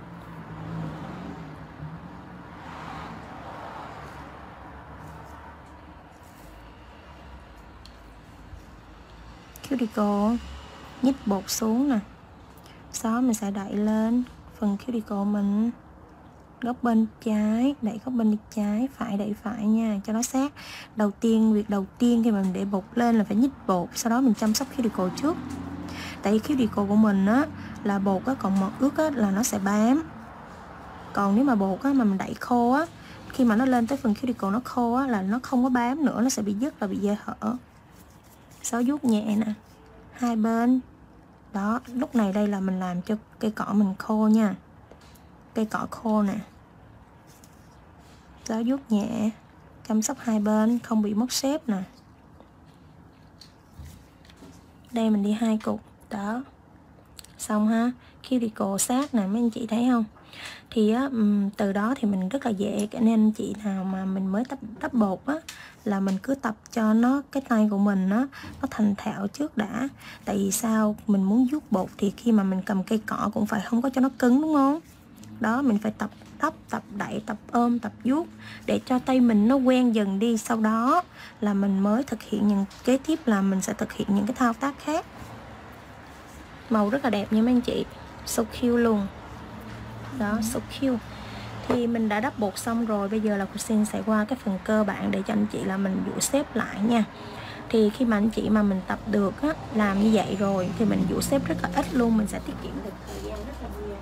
A: Cuticle, nhích bột xuống nè. Sau đó mình sẽ đẩy lên phần cuticle mình, góc bên trái, đẩy góc bên trái, phải đẩy phải nha, cho nó sát. Việc đầu tiên khi mình để bột lên là phải nhích bột, sau đó mình chăm sóc cuticle trước. Tại vì cuticle của mình là bột còn mật ướt là nó sẽ bám. Còn nếu mà bột mà mình đẩy khô khi mà nó lên tới phần cuticle nó khô là nó không có bám nữa, nó sẽ bị dứt và bị dễ hở. Sau vuốt nhẹ nè, hai bên. Đó, lúc này đây là mình làm cho cây cọ mình khô nha. Cây cọ khô nè. Sau vuốt nhẹ, chăm sóc hai bên không bị mất shape nè. Đây mình đi 2 cục. Đó. Xong ha. Cuticle sát nè mấy anh chị thấy không? Thì từ đó thì mình rất là dễ, nên anh chị nào mà mình mới đắp bột là mình cứ tập cho nó, cái tay của mình nó thành thạo trước đã. Tại vì sao? Mình muốn vuốt bột thì khi mà mình cầm cây cọ cũng phải không có cho nó cứng đúng không? Đó, mình phải tập đắp, tập đẩy, tập ôm, tập vuốt để cho tay mình nó quen dần đi. Sau đó là mình mới thực hiện những kế tiếp, là mình sẽ thực hiện những cái thao tác khác. Màu rất là đẹp nha mấy anh chị, so cute luôn. Đó, so cute. Thì mình đã đắp bột xong rồi, bây giờ là Christine sẽ qua cái phần cơ bản để cho anh chị là mình dụ xếp lại nha. Thì khi mà anh chị mà mình tập được làm như vậy rồi thì mình dụ xếp rất là ít luôn, mình sẽ tiết kiệm được thời gian rất là nhiều.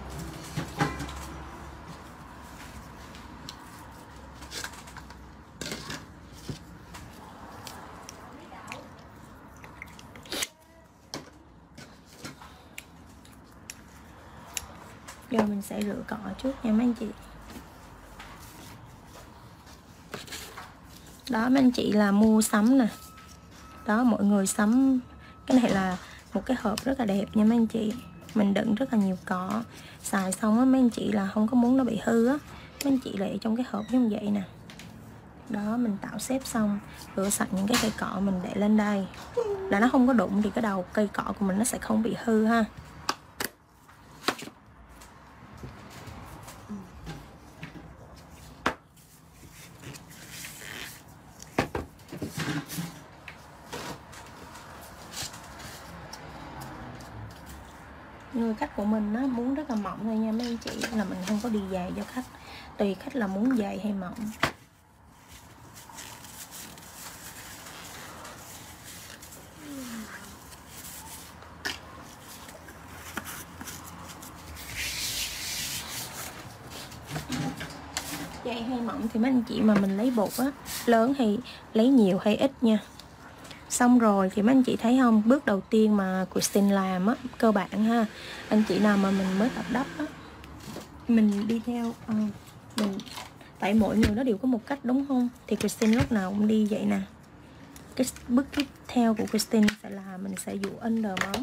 A: Giờ mình sẽ rửa cọ trước nha mấy anh chị. Đó mấy anh chị là mua sắm nè. Đó, mọi người sắm. Cái này là một cái hộp rất là đẹp nha mấy anh chị. Mình đựng rất là nhiều cọ. Xài xong mấy anh chị là không có muốn nó bị hư mấy anh chị để trong cái hộp như vậy nè. Đó, mình tạo xếp xong, rửa sạch những cái cây cọ mình để lên đây. Là nó không có đụng thì cái đầu cây cọ của mình nó sẽ không bị hư ha. Người khách của mình muốn rất là mỏng thôi nha mấy anh chị, là mình không có đi dài cho khách. Tùy khách là muốn dài hay mỏng. Dày hay mỏng thì mấy anh chị mà mình lấy bột lớn hay lấy nhiều hay ít nha. Xong rồi thì mấy anh chị thấy không, bước đầu tiên mà Christine làm á, cơ bản ha, anh chị nào mà mình mới tập đắp á, mình đi theo mình, tại mỗi người nó đều có một cách đúng không, thì Christine lúc nào cũng đi vậy nè. Cái bước tiếp theo của Christine sẽ là mình sẽ dụ under móng.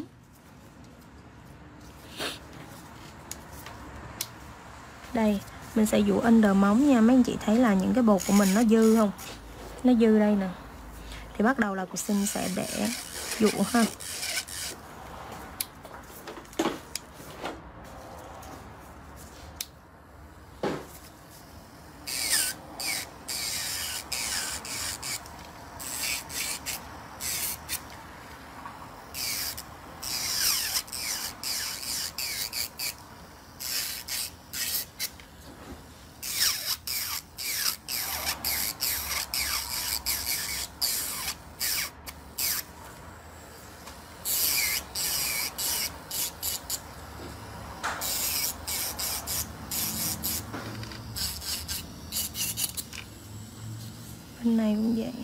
A: Đây, mình sẽ dụ under móng nha. Mấy anh chị thấy là những cái bột của mình nó dư không? Nó dư đây nè. Thì bắt đầu là Christine sẽ để dụ ha. Bên này cũng vậy.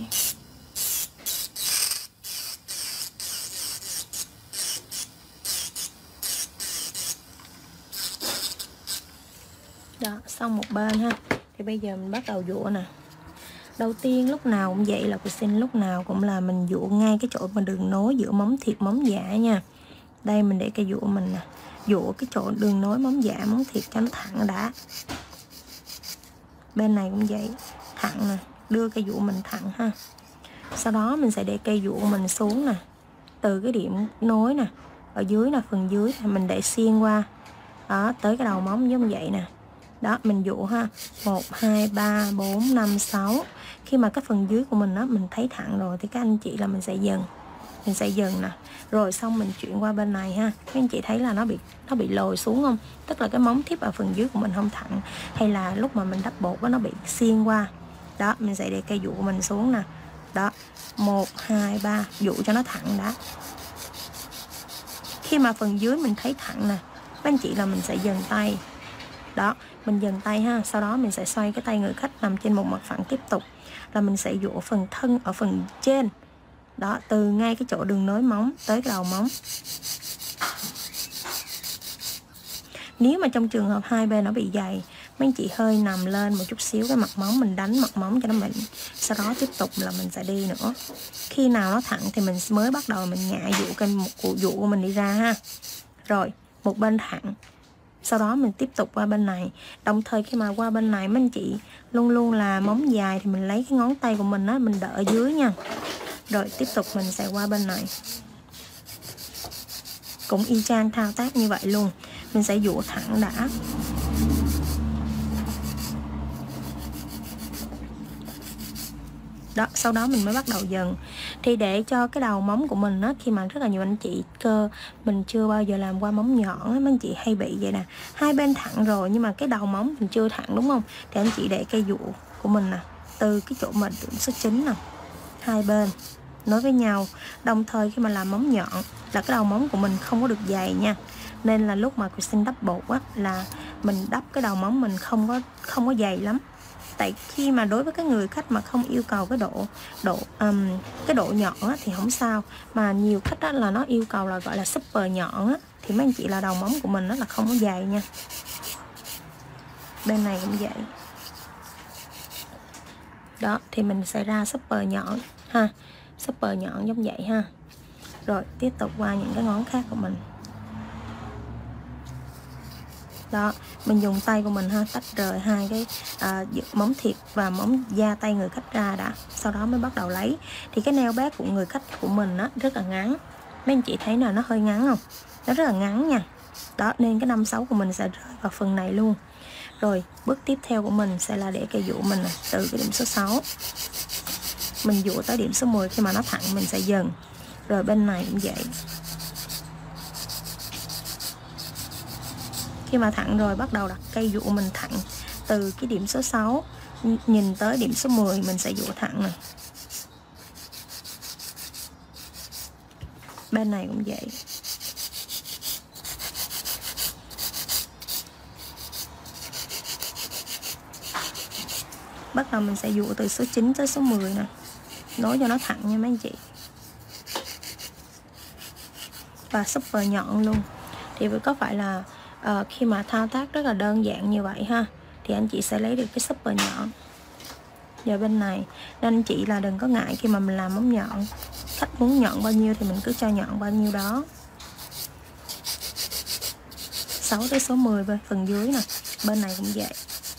A: Đó, xong một bên ha. Thì bây giờ mình bắt đầu dụa nè. Đầu tiên lúc nào cũng vậy, là Christine lúc nào cũng là mình dụa ngay cái chỗ mà đường nối giữa móng thịt móng dạ nha. Đây mình để cây dụa mình nè, dụa cái chỗ đường nối móng dạ móng thịt cho nó thẳng đã. Bên này cũng vậy, thẳng nè, đưa cây dụa mình thẳng ha. Sau đó mình sẽ để cây dụa mình xuống nè, từ cái điểm nối nè, ở dưới nè, phần dưới nè, mình để xuyên qua đó tới cái đầu móng giống vậy nè. Đó, mình dụ ha, 1, 2, 3, 4, 5, 6. Khi mà cái phần dưới của mình đó mình thấy thẳng rồi thì các anh chị là mình sẽ dần. Mình sẽ dần nè. Rồi xong mình chuyển qua bên này ha. Các anh chị thấy là nó bị lồi xuống không? Tức là cái móng tiếp ở phần dưới của mình không thẳng. Hay là lúc mà mình đắp bột đó, nó bị xiên qua. Đó, mình sẽ để cây dụ của mình xuống nè. Đó, 1, 2, 3, dụ cho nó thẳng đã. Khi mà phần dưới mình thấy thẳng nè, các anh chị là mình sẽ dần tay. Đó, mình dần tay ha. Sau đó mình sẽ xoay cái tay người khách nằm trên một mặt phẳng tiếp tục. Là mình sẽ dụ phần thân ở phần trên. Đó, từ ngay cái chỗ đường nối móng tới cái đầu móng. Nếu mà trong trường hợp hai bên nó bị dày, mấy anh chị hơi nằm lên một chút xíu cái mặt móng, mình đánh mặt móng cho nó mịn. Sau đó tiếp tục là mình sẽ đi nữa. Khi nào nó thẳng thì mình mới bắt đầu mình ngại dụ cái cụ dụ của mình đi ra ha. Rồi, một bên thẳng. Sau đó mình tiếp tục qua bên này. Đồng thời khi mà qua bên này mấy anh chị luôn luôn là móng dài thì mình lấy cái ngón tay của mình á, mình đỡ ở dưới nha. Rồi tiếp tục mình sẽ qua bên này. Cũng y chang thao tác như vậy luôn. Mình sẽ dụ thẳng đã. Đó, sau đó mình mới bắt đầu dần. Thì để cho cái đầu móng của mình á, khi mà rất là nhiều anh chị cơ mình chưa bao giờ làm qua móng nhọn á, mấy anh chị hay bị vậy nè. Hai bên thẳng rồi nhưng mà cái đầu móng mình chưa thẳng đúng không? Thì anh chị để cây dụ của mình nè, từ cái chỗ mà điểm số 9 nè, hai bên nối với nhau. Đồng thời khi mà làm móng nhọn là cái đầu móng của mình không có được dày nha. Nên là lúc mà Christine đắp bột á, là mình đắp cái đầu móng mình không có dày lắm. Tại khi mà đối với cái người khách mà không yêu cầu cái độ nhọn á, thì không sao. Mà nhiều khách á, là nó yêu cầu là gọi là super nhọn á, thì mấy anh chị là đầu móng của mình nó là không có dày nha. Bên này cũng vậy. Đó, thì mình sẽ ra super nhọn ha. Super nhọn giống vậy ha. Rồi tiếp tục qua những cái ngón khác của mình. Đó, mình dùng tay của mình ha, tách rời hai cái móng thịt và móng da tay người khách ra đã. Sau đó mới bắt đầu lấy. Thì cái nail bed của người khách của mình á, rất là ngắn. Mấy anh chị thấy là nó hơi ngắn không? Nó rất là ngắn nha. Đó, nên cái 5-6 của mình sẽ rơi vào phần này luôn. Rồi, bước tiếp theo của mình sẽ là để cây dụ mình từ cái điểm số 6. Mình dụ tới điểm số 10, khi mà nó thẳng mình sẽ dần. Rồi bên này cũng vậy. Khi mà thẳng rồi bắt đầu đặt cây dụ mình thẳng từ cái điểm số 6 nhìn tới điểm số 10 mình sẽ dụ thẳng này. Bên này cũng vậy. Bắt đầu mình sẽ dụ từ số 9 tới số 10 nè. Nối cho nó thẳng nha mấy anh chị. và super nhọn luôn. Thì có phải là khi mà thao tác rất là đơn giản như vậy ha, thì anh chị sẽ lấy được cái super nhọn. Giờ bên này nên anh chị là đừng có ngại khi mà mình làm móng nhọn, khách muốn nhọn bao nhiêu thì mình cứ cho nhọn bao nhiêu đó. 6 tới số 10 bên phần dưới nè, bên này cũng vậy.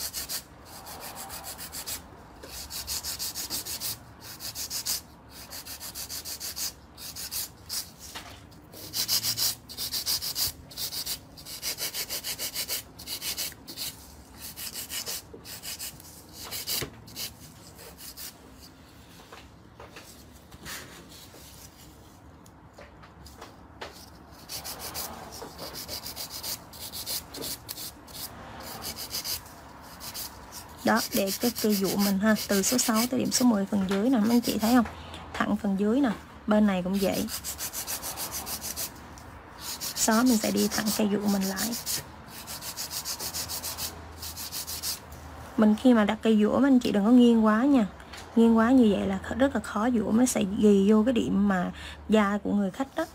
A: Đó, để cái cây dụ mình ha, từ số 6 tới điểm số 10 phần dưới nè, mấy anh chị thấy không? Thẳng phần dưới nè, bên này cũng vậy. Sau đó mình sẽ đi thẳng cây dụ mình lại. Mình khi mà đặt cây dũa mấy anh chị đừng có nghiêng quá nha. Nghiêng quá như vậy là rất là khó dũa, nó sẽ ghì vô cái điểm mà da của người khách đó.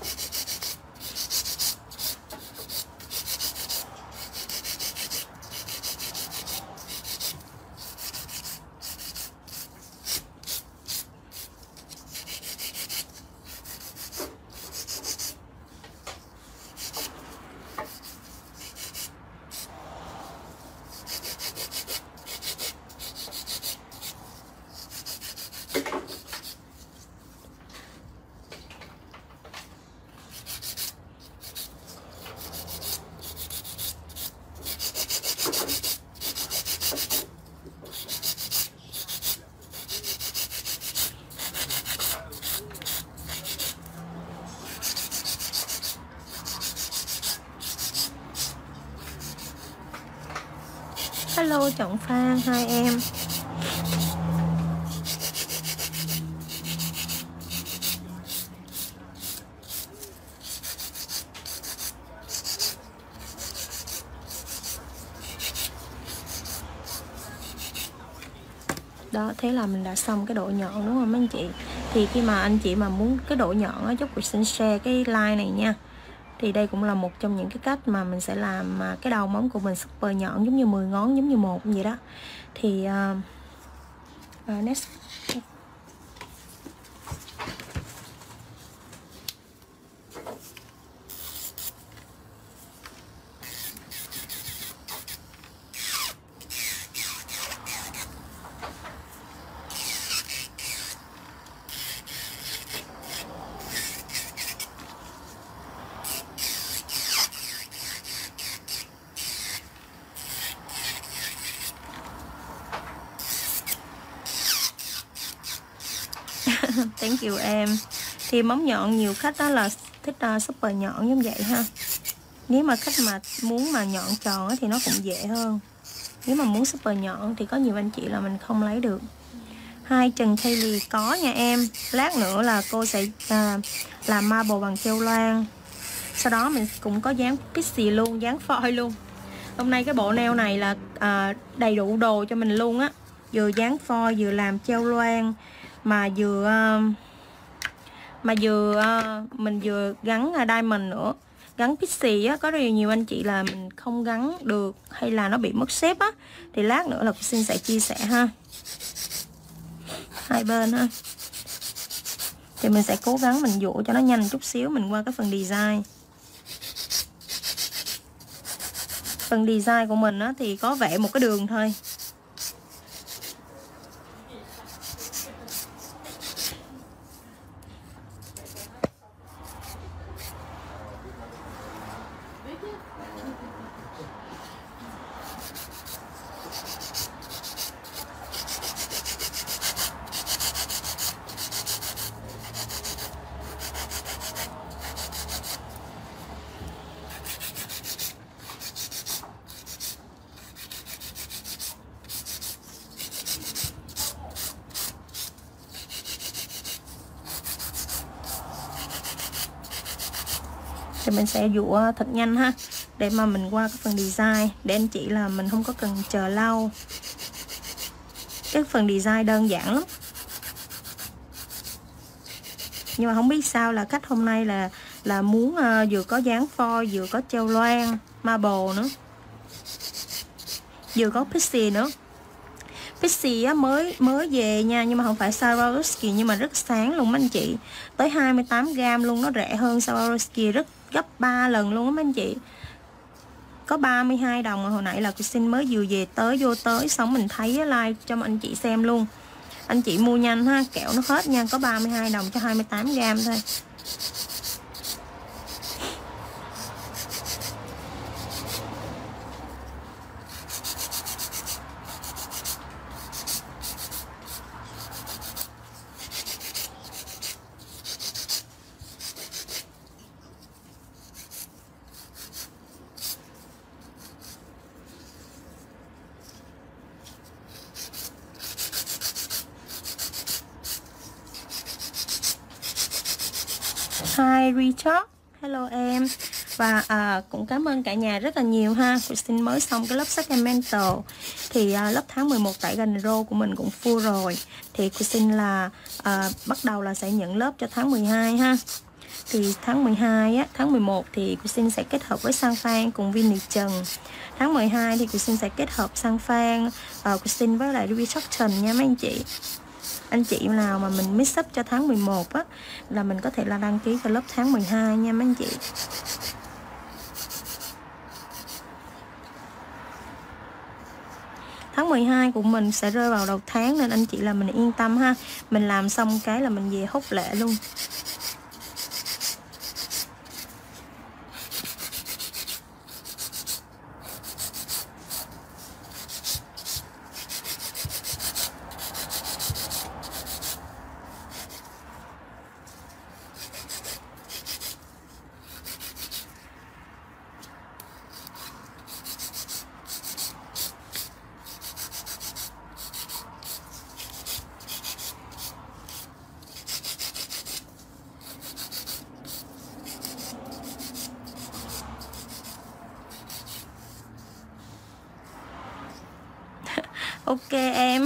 A: Hello Trọng Phan, hai em. Đó, thế là mình đã xong cái độ nhọn đúng không mấy anh chị? Thì khi mà anh chị mà muốn cái độ nhọn á, giúp xin share cái like này nha. Thì đây cũng là một trong những cái cách mà mình sẽ làm mà cái đầu móng của mình super nhọn, giống như 10 ngón, giống như một vậy đó. Thì next. Thank you em. Thì móng nhọn nhiều khách đó là thích super nhọn giống vậy ha. Nếu mà khách mà muốn mà nhọn tròn thì nó cũng dễ hơn. Nếu mà muốn super nhọn thì có nhiều anh chị là mình không lấy được. Hai Trần Kaylee có nha em. Lát nữa là cô sẽ làm marble bằng keo loan. Sau đó mình cũng có dán pixie luôn, dán foil luôn. Hôm nay cái bộ nail này là đầy đủ đồ cho mình luôn á. Vừa dán foil, vừa làm treo loan, mà mình vừa gắn diamond nữa, gắn pixie á. Có rất nhiều anh chị là mình không gắn được hay là nó bị mất shape á, thì lát nữa là cô xin sẽ chia sẻ ha, hai bên ha. Thì mình sẽ cố gắng mình dụ cho nó nhanh chút xíu. Mình qua cái phần design. Phần design của mình á thì có vẽ một cái đường thôi. Thì mình sẽ dụa thật nhanh ha, để mà mình qua cái phần design, để anh chị là mình không có cần chờ lâu. Cái phần design đơn giản lắm. Nhưng mà không biết sao là khách hôm nay là là muốn vừa có dáng phôi, vừa có treo loan marble nữa, vừa có pixie nữa. Pixie á, mới về nha, nhưng mà không phải Swarovski, nhưng mà rất sáng luôn mấy anh chị, tới 28g luôn, nó rẻ hơn Swarovski rất gấp 3 lần luôn á mấy anh chị. Có 32 đồng mà hồi nãy là Christine mới vừa về vô tới xong mình thấy like cho anh chị xem luôn. Anh chị mua nhanh ha, kẹo nó hết nha, có 32 đồng cho 28g thôi. Hi Richard, hello em. Và cũng cảm ơn cả nhà rất là nhiều ha. Christine mới xong cái lớp Sacramento. Thì lớp tháng 11 tại Ganro của mình cũng full rồi. Thì Christine là bắt đầu là sẽ nhận lớp cho tháng 12 ha. Thì tháng 12 á, tháng 11 thì Christine sẽ kết hợp với Sang Phan cùng Vinny Trần. Tháng 12 thì Christine sẽ kết hợp Sang Phan, Christine với lại Richard Trần nha mấy anh chị. Anh chị nào mà mình mix up cho tháng 11 á là mình có thể là đăng ký cho lớp tháng 12 nha mấy anh chị. Tháng 12 của mình sẽ rơi vào đầu tháng nên anh chị là mình yên tâm ha. Mình làm xong cái là mình về hốt lệ luôn. Ok em.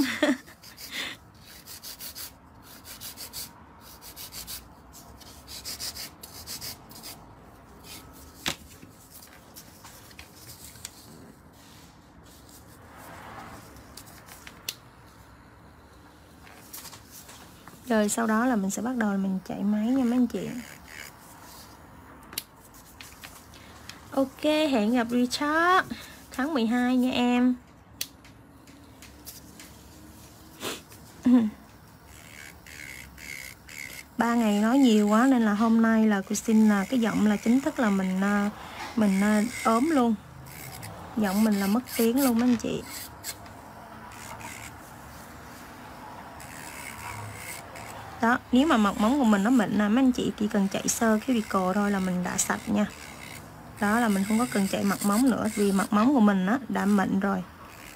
A: Rồi sau đó là mình sẽ bắt đầu là mình chạy máy nha mấy anh chị. Ok, hẹn gặp Richard tháng 12 nha em. Ba ngày nói nhiều quá nên là hôm nay là Christine là cái giọng là chính thức là mình ốm luôn. Giọng mình là mất tiếng luôn mấy anh chị. Đó, nếu mà mặt móng của mình nó mịn là mấy anh chị chỉ cần chạy sơ cái cuticle thôi là mình đã sạch nha. Đó là mình không có cần chạy mặt móng nữa vì mặt móng của mình á đã mịn rồi.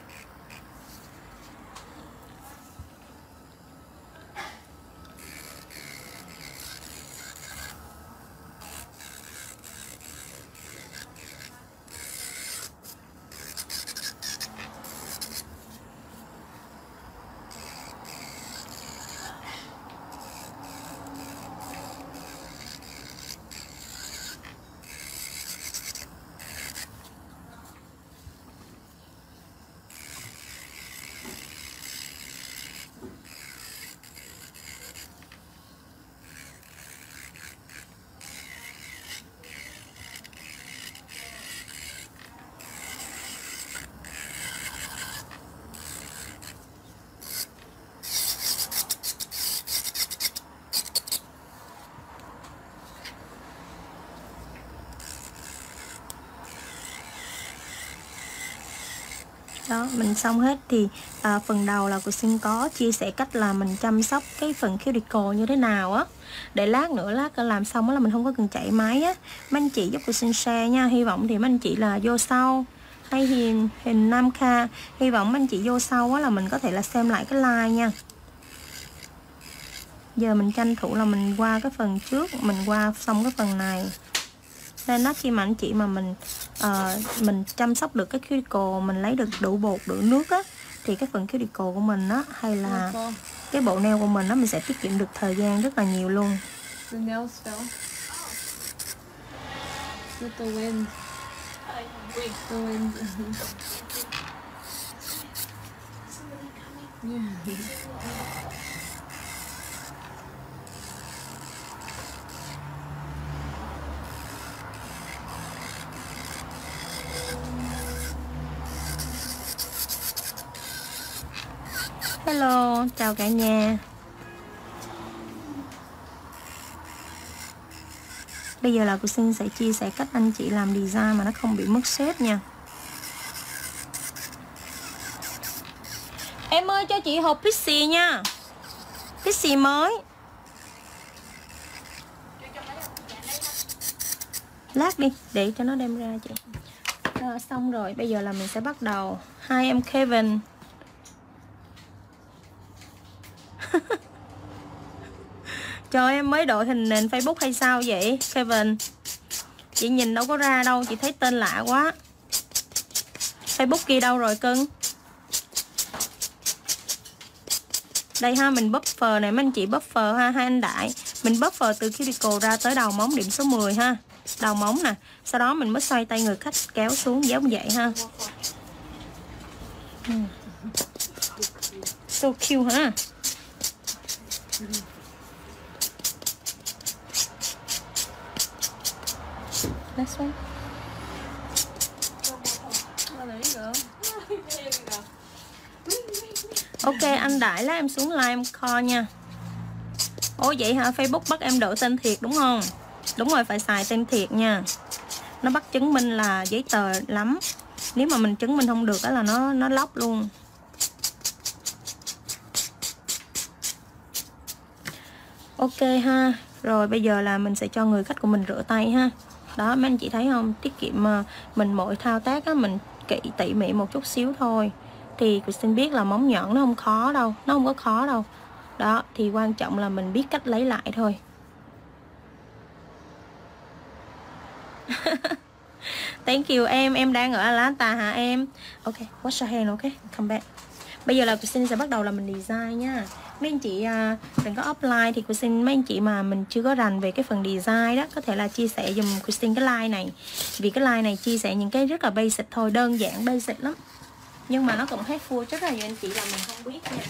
A: Đó, mình xong hết thì phần đầu là Christine có chia sẻ cách là mình chăm sóc cái phần cuticle như thế nào á. Để lát làm xong đó là mình không có cần chạy máy á. Mấy anh chị giúp Christine share nha. Hy vọng thì mấy anh chị là vô sau hay hình 5K. Hy vọng mấy anh chị vô sau á là mình có thể là xem lại cái like nha. Giờ mình tranh thủ là mình qua cái phần trước, mình qua xong cái phần này. Nên nó khi mà anh chị mà mình chăm sóc được cái cuticle, mình lấy được đủ bột đủ nước á, thì cái phần cuticle của mình á hay là cái bộ nail của mình á, mình sẽ tiết kiệm được thời gian rất là nhiều luôn.
B: The nails fell. With the wind.
C: Wait.
B: The wind.
C: Somebody coming.
B: Yeah.
A: Hello, chào cả nhà. Bây giờ là Christine sẽ chia sẻ cách anh chị làm design mà nó không bị mất shape nha. Em ơi cho chị hộp pixie nha. Pixie mới. Lát đi, để cho nó đem ra chị. Xong rồi, bây giờ là mình sẽ bắt đầu. Hai em Kevin. Trời, em mới đổi hình nền Facebook hay sao vậy Kevin? Chị nhìn đâu có ra đâu, chị thấy tên lạ quá. Facebook kia đâu rồi cưng? Đây ha, mình buffer này mấy anh chị, buffer ha, hai anh Đại. Mình buffer từ cuticle ra tới đầu móng điểm số 10 ha. Đầu móng nè. Sau đó mình mới xoay tay người khách kéo xuống giống vậy ha. So cute ha. Next one.
B: Oh, there you go.
C: There we go.
A: Ok, anh Đại lá em xuống like em call nha. Ồ vậy hả, Facebook bắt em đổi tên thiệt đúng không? Đúng rồi, phải xài tên thiệt nha. Nó bắt chứng minh là giấy tờ lắm. Nếu mà mình chứng minh không được đó là nó lóc luôn. Ok ha. Rồi bây giờ là mình sẽ cho người khách của mình rửa tay ha. Đó, mấy anh chị thấy không? Tiết kiệm mình mỗi thao tác á, mình kỹ tỉ mỉ một chút xíu thôi. Thì Christine biết là móng nhọn nó không khó đâu. Nó không có khó đâu. Đó, thì quan trọng là mình biết cách lấy lại thôi. Thank you em đang ở Atlanta hả em? Ok, wash your hand, ok, come back. Bây giờ là Christine sẽ bắt đầu là mình design nha. Mấy anh chị đừng có offline thì Christine, mấy anh chị mà mình chưa có rành về cái phần design đó, có thể là chia sẻ dùm Christine cái like này. Vì cái like này chia sẻ những cái rất là basic thôi, đơn giản basic lắm. Nhưng mà nó cũng helpful rất là nhiều anh chị là mình không biết nha.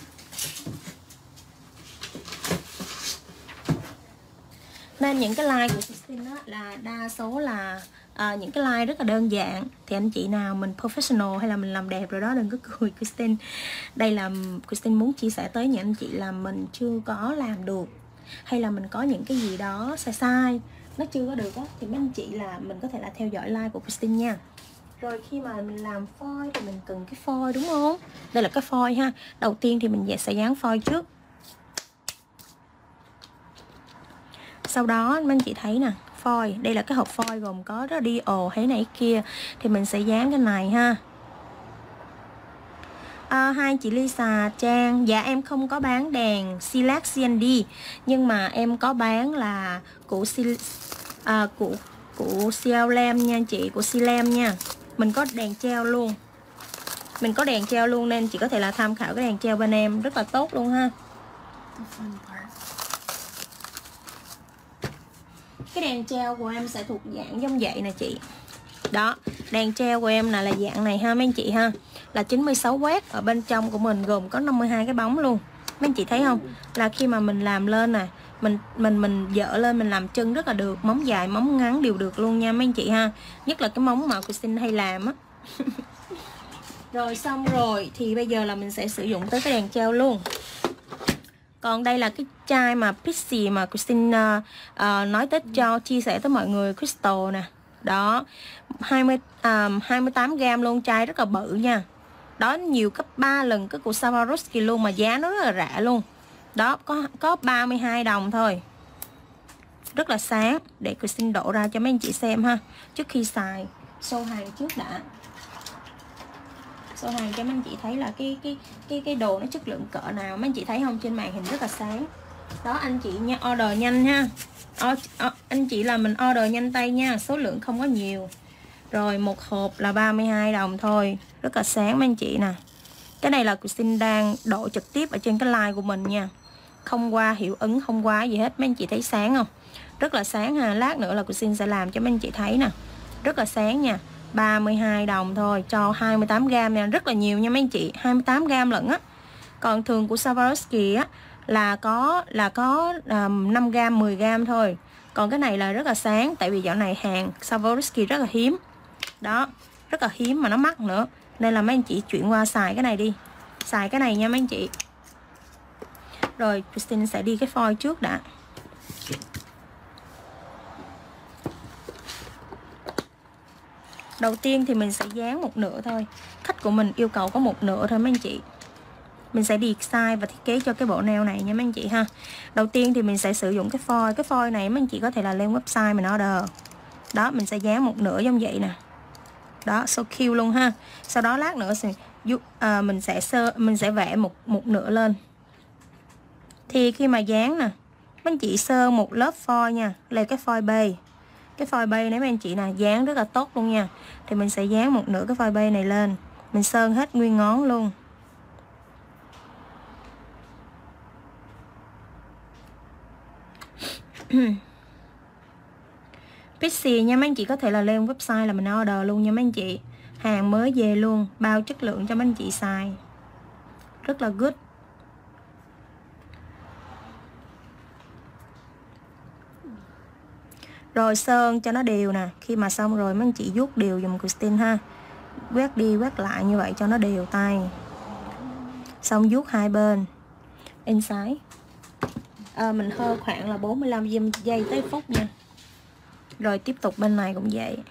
A: Nên những cái like của Christine đó là đa số là những cái like rất là đơn giản. Thì anh chị nào mình professional hay là mình làm đẹp rồi đó đừng có cười Christine. Đây là Christine muốn chia sẻ tới những anh chị là mình chưa có làm được, hay là mình có những cái gì đó sai nó chưa có được đó, thì mấy anh chị là mình có thể là theo dõi like của Christine nha. Rồi khi mà mình làm foil thì mình cần cái foil đúng không? Đây là cái foil ha. Đầu tiên thì mình sẽ dán foil trước. Sau đó mấy anh chị thấy nè, foil, đây là cái hộp foil gồm có đó Dior hay này kia, thì mình sẽ dán cái này ha. Hai chị Lisa Trang, dạ em không có bán đèn Silac CND, nhưng mà em có bán là của Sialem nha anh chị, của Silem nha. Mình có đèn treo luôn. Mình có đèn treo luôn nên chị có thể là tham khảo cái đèn treo bên em, rất là tốt luôn ha.
B: The fun part.
A: Cái đèn treo của em sẽ thuộc dạng giống vậy nè chị. Đó, đèn treo của em là dạng này ha mấy anh chị ha. Là 96W, ở bên trong của mình gồm có 52 cái bóng luôn. Mấy anh chị thấy không? Là khi mà mình làm lên nè, mình dỡ lên mình làm chân rất là được, móng dài, móng ngắn đều được luôn nha mấy anh chị ha. Nhất là cái móng mà Christine hay làm á. Rồi xong rồi thì bây giờ là mình sẽ sử dụng tới cái đèn treo luôn. Còn đây là cái chai mà Pixie mà Christine nói tới cho chia sẻ tới mọi người, Crystal nè. Đó, 28g luôn, chai rất là bự nha. Đó, nhiều gấp 3 lần cái của Swarovski luôn, mà giá nó rất là rẻ luôn. Đó, có 32 đồng thôi. Rất là sáng. Để Christine đổ ra cho mấy anh chị xem ha. Trước khi xài, show hàng trước đã. Show hàng cho mấy anh chị thấy là cái đồ nó chất lượng cỡ nào. Mấy anh chị thấy không, trên màn hình rất là sáng. Đó anh chị nha, order nhanh ha. Anh chị là mình order nhanh tay nha, số lượng không có nhiều. Rồi một hộp là 32 đồng thôi. Rất là sáng mấy anh chị nè. Cái này là Christine đang đổ trực tiếp ở trên cái like của mình nha. Không qua hiệu ứng, không qua gì hết. Mấy anh chị thấy sáng không? Rất là sáng ha. Lát nữa là Christine sẽ làm cho mấy anh chị thấy nè. Rất là sáng nha. 32 đồng thôi cho 28g nha. Rất là nhiều nha mấy anh chị. 28g lận á. Còn thường của Swarovski á là có 5g, 10g thôi. Còn cái này là rất là sáng. Tại vì dạo này hàng Swarovski rất là hiếm. Đó, rất là hiếm mà nó mắc nữa. Nên là mấy anh chị chuyển qua xài cái này đi. Xài cái này nha mấy anh chị. Rồi Christine sẽ đi cái foil trước đã. Đầu tiên thì mình sẽ dán một nửa thôi. Khách của mình yêu cầu có một nửa thôi mấy anh chị. Mình sẽ design và thiết kế cho cái bộ nail này nha mấy anh chị ha. Đầu tiên thì mình sẽ sử dụng cái foil. Cái foil này mấy anh chị có thể là lên website mình order. Đó, mình sẽ dán một nửa giống vậy nè. Đó, so cute luôn ha. Sau đó lát nữa mình sẽ vẽ một nửa lên. Thì khi mà dán nè, mấy anh chị sơn một lớp foil nha, lên cái foil base. Cái foil base này mấy anh chị nè, dán rất là tốt luôn nha. Thì mình sẽ dán một nửa cái foil base này lên. Mình sơn hết nguyên ngón luôn. Pixie nha mấy anh chị, có thể là lên website là mình order luôn nha mấy anh chị. Hàng mới về luôn, bao chất lượng cho mấy anh chị xài. Rất là good. Rồi sơn cho nó đều nè. Khi mà xong rồi mấy anh chị vuốt đều dùm Christine ha. Quét đi quét lại như vậy cho nó đều tay. Xong vuốt hai bên. Inside. Mình hơ khoảng là 45 giây tới phút nha. Rồi tiếp tục bên này cũng vậy.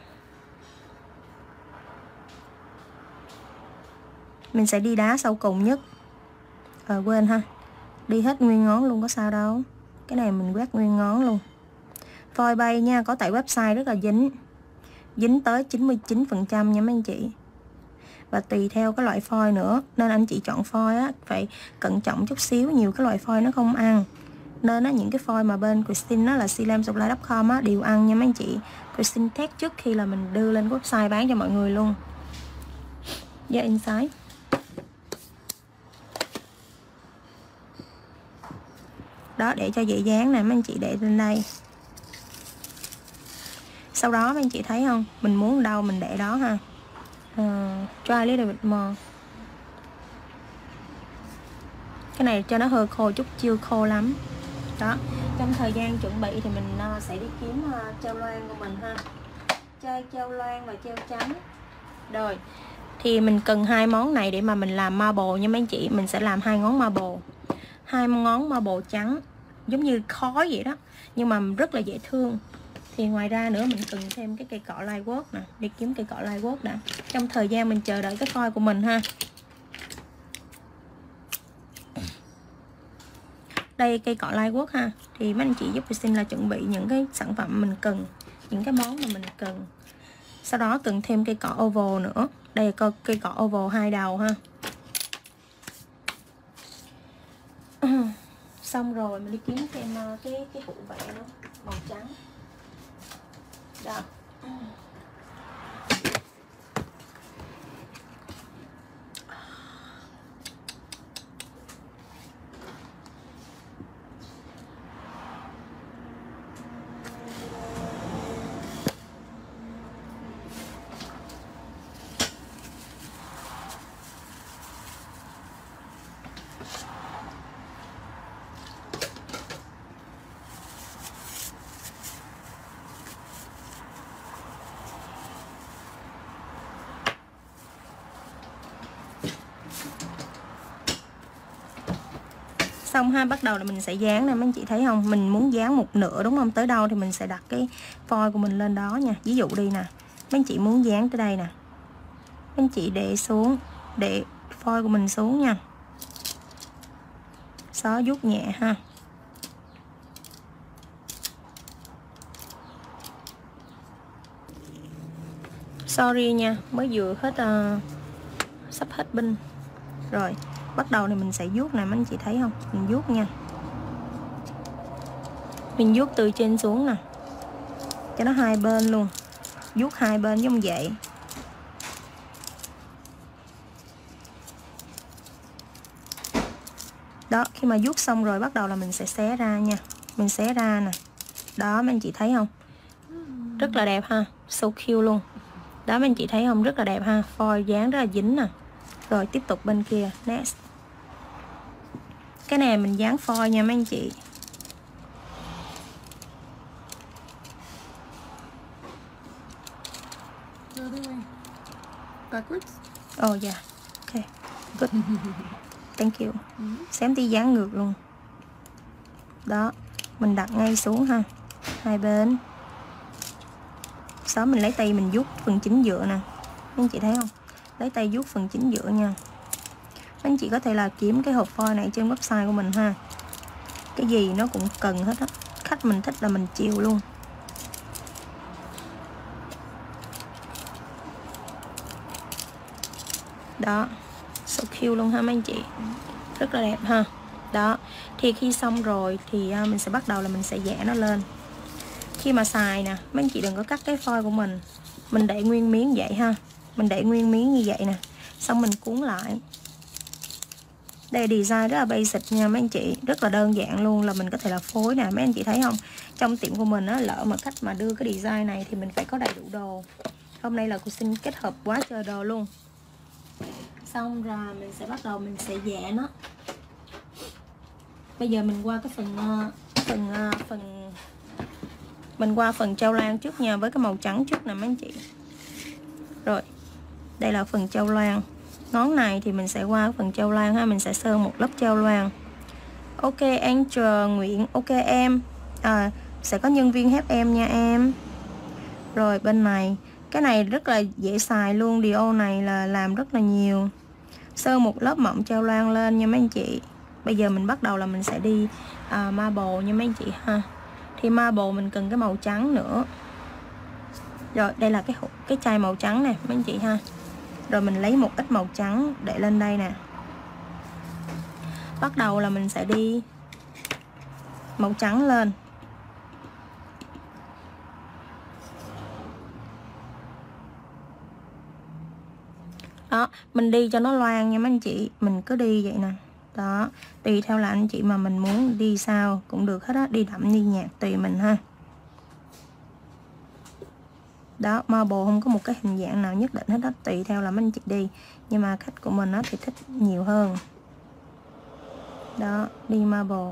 A: Mình sẽ đi đá sau cùng nhất. Quên ha. Đi hết nguyên ngón luôn có sao đâu. Cái này mình quét nguyên ngón luôn. Foil bay nha, có tại website rất là dính. Dính tới 99% nha mấy anh chị. Và tùy theo cái loại foil nữa. Nên anh chị chọn foil á, phải cẩn trọng chút xíu. Nhiều cái loại foil nó không ăn. Nên á, những cái foil mà bên Christine nó là silamsupply.com á, đều ăn nha mấy anh chị. Christine test trước khi là mình đưa lên website bán cho mọi người luôn. Dạ inside. Đó, để cho dễ dán nè mấy anh chị, để lên đây. Sau đó mấy anh chị thấy không, mình muốn đâu mình để đó ha. Try a little bit more. Cái này cho nó hơi khô chút, chưa khô lắm. Đó, trong thời gian chuẩn bị thì mình sẽ đi kiếm treo loan của mình ha. Chơi treo loan và treo trắng. Rồi, thì mình cần hai món này để mà mình làm marble nha mấy anh chị. Mình sẽ làm hai ngón marble. Hai ngón marble trắng, giống như khói vậy đó, nhưng mà rất là dễ thương. Thì ngoài ra nữa mình cần thêm cái cây cọ lightwork nè. Đi kiếm cây cọ lightwork đã. Trong thời gian mình chờ đợi cái foil của mình ha. Đây cây cọ lightwork ha. Thì mấy anh chị giúp Christine là chuẩn bị những cái sản phẩm mình cần, những cái món mà mình cần. Sau đó cần thêm cây cọ oval nữa. Đây là cây cọ oval hai đầu ha. Xong rồi mình đi kiếm thêm cái hũ vẽ nữa, màu trắng. Đó. Xong ha, bắt đầu là mình sẽ dán nè mấy anh chị thấy không? Mình muốn dán một nửa đúng không? Tới đâu thì mình sẽ đặt cái foil của mình lên đó nha. Ví dụ đi nè, mấy anh chị muốn dán tới đây nè, mấy anh chị để xuống, để foil của mình xuống nha. Xóa vuốt nhẹ ha. Sorry nha, mới vừa hết sắp hết pin. Rồi bắt đầu thì mình sẽ vuốt nè mấy anh chị thấy không? Mình vuốt nha. Mình vuốt từ trên xuống nè, cho nó hai bên luôn. Vuốt hai bên giống vậy. Đó, khi mà vuốt xong rồi bắt đầu là mình sẽ xé ra nha. Mình xé ra nè. Đó mấy anh chị thấy không? Rất là đẹp ha. So cute luôn. Đó mấy anh chị thấy không? Rất là đẹp ha. Foil dáng rất là dính nè. Rồi tiếp tục bên kia. Next. Cái này mình dán foil nha mấy anh chị.
B: The other way. Backwards?
A: Oh yeah. Okay. Good. Thank you. Xém tí dán ngược luôn. Đó. Mình đặt ngay xuống ha. Hai bên. Sau đó mình lấy tay mình vuốt phần chính giữa nè. Mấy anh chị thấy không? Lấy tay vuốt phần chính giữa nha. Mấy anh chị có thể là kiếm cái hộp foil này trên website của mình ha. Cái gì nó cũng cần hết á. Khách mình thích là mình chiều luôn. Đó. So cute luôn ha mấy anh chị. Rất là đẹp ha. Đó. Thì khi xong rồi thì mình sẽ bắt đầu là mình sẽ vẽ nó lên. Khi mà xài nè, mấy anh chị đừng có cắt cái foil của mình. Mình để nguyên miếng vậy ha. Mình để nguyên miếng như vậy nè. Xong mình cuốn lại. Đây design rất là basic nha mấy anh chị. Rất là đơn giản luôn, là mình có thể là phối nè. Mấy anh chị thấy không? Trong tiệm của mình á, lỡ mà khách mà đưa cái design này thì mình phải có đầy đủ đồ. Hôm nay là cô xin kết hợp quá trời đồ luôn. Xong rồi mình sẽ bắt đầu mình sẽ vẽ nó. Bây giờ mình qua cái mình qua phần châu lan trước nha, với cái màu trắng trước nè mấy anh chị. Rồi đây là phần châu lan. Ngón này thì mình sẽ qua phần châu lan ha. Mình sẽ sơn một lớp châu lan. Ok Angel Nguyễn. Ok em. Sẽ có nhân viên help em nha em. Rồi bên này. Cái này rất là dễ xài luôn. Dio này là làm rất là nhiều. Sơn một lớp mỏng châu lan lên nha mấy anh chị. Bây giờ mình bắt đầu là mình sẽ đi marble nha mấy anh chị ha. Thì marble mình cần cái màu trắng nữa. Rồi đây là cái chai màu trắng nè mấy anh chị ha. Rồi mình lấy một ít màu trắng để lên đây nè. Bắt đầu là mình sẽ đi màu trắng lên. Đó, mình đi cho nó loang nha mấy anh chị. Mình cứ đi vậy nè. Đó, tùy theo là anh chị mà mình muốn đi sao cũng được hết á. Đi đậm đi nhạt tùy mình ha. Đó, marble không có một cái hình dạng nào nhất định hết đó. Tùy theo là mấy anh chị đi. Nhưng mà khách của mình nó thì thích nhiều hơn. Đó, đi marble.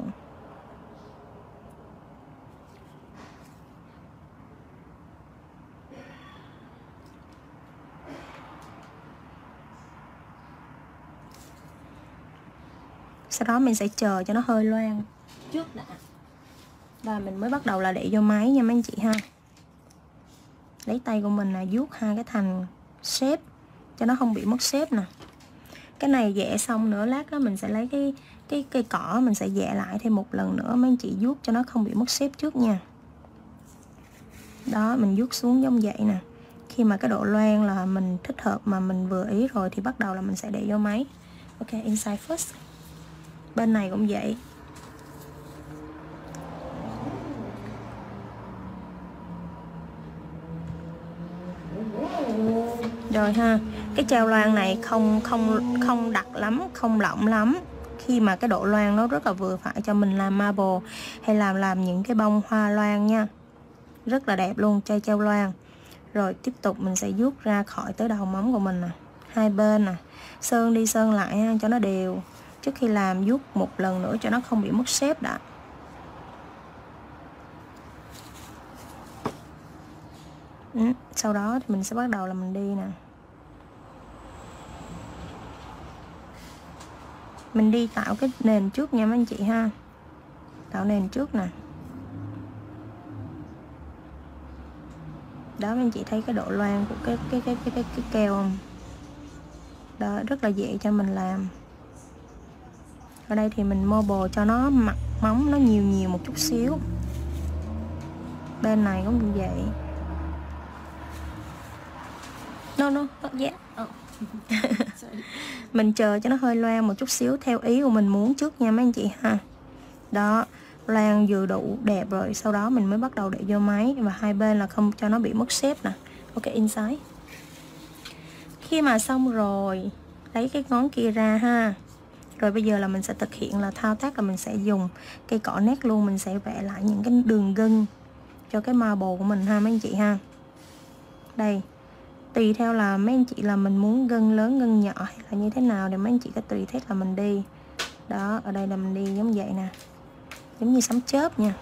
A: Sau đó mình sẽ chờ cho nó hơi loang trước đã. Và mình mới bắt đầu là để vô máy nha mấy anh chị ha. Lấy tay của mình là vuốt hai cái thành shape cho nó không bị mất shape nè. Cái này vẽ xong nữa lát đó mình sẽ lấy cái cây cỏ mình sẽ vẽ lại thêm một lần nữa mấy anh chị, vuốt cho nó không bị mất shape trước nha. Đó, mình vuốt xuống giống vậy nè. Khi mà cái độ loang là mình thích hợp mà mình vừa ý rồi thì bắt đầu là mình sẽ để vô máy. Ok, inside first. Bên này cũng vậy. Rồi ha, cái treo loang này không đặc lắm, không lỏng lắm. Khi mà cái độ loang nó rất là vừa phải cho mình làm marble hay làm những cái bông hoa loang nha. Rất là đẹp luôn, chai treo loang. Rồi tiếp tục mình sẽ vuốt ra khỏi tới đầu móng của mình nè. Hai bên nè. Sơn đi sơn lại ha, cho nó đều. Trước khi làm vuốt một lần nữa cho nó không bị mất shape đã. Sau đó thì mình sẽ bắt đầu là mình đi nè. Mình đi tạo cái nền trước nha mấy anh chị ha. Tạo nền trước nè. Đó mấy anh chị thấy cái độ loang của cái keo không? Đó, rất là dễ cho mình làm. Ở đây thì mình marble cho nó mặt móng nó nhiều một chút xíu. Bên này cũng như vậy. No, yeah.
B: Oh. Sorry.
A: Mình chờ cho nó hơi loang một chút xíu theo ý của mình muốn trước nha mấy anh chị ha. Đó, loang vừa đủ đẹp rồi, sau đó mình mới bắt đầu để vô máy. Và hai bên là không cho nó bị mất shape nè. Ok, inside. Khi mà xong rồi, lấy cái ngón kia ra ha. Rồi bây giờ là mình sẽ thực hiện là thao tác là mình sẽ dùng cây cọ nét luôn. Mình sẽ vẽ lại những cái đường gân cho cái marble của mình ha mấy anh chị ha. Đây, tùy theo là mấy anh chị là mình muốn gân lớn gân nhỏ hay là như thế nào thì mấy anh chị có tùy thích là mình đi. Đó, ở đây là mình đi giống vậy nè, giống như sấm chớp nha.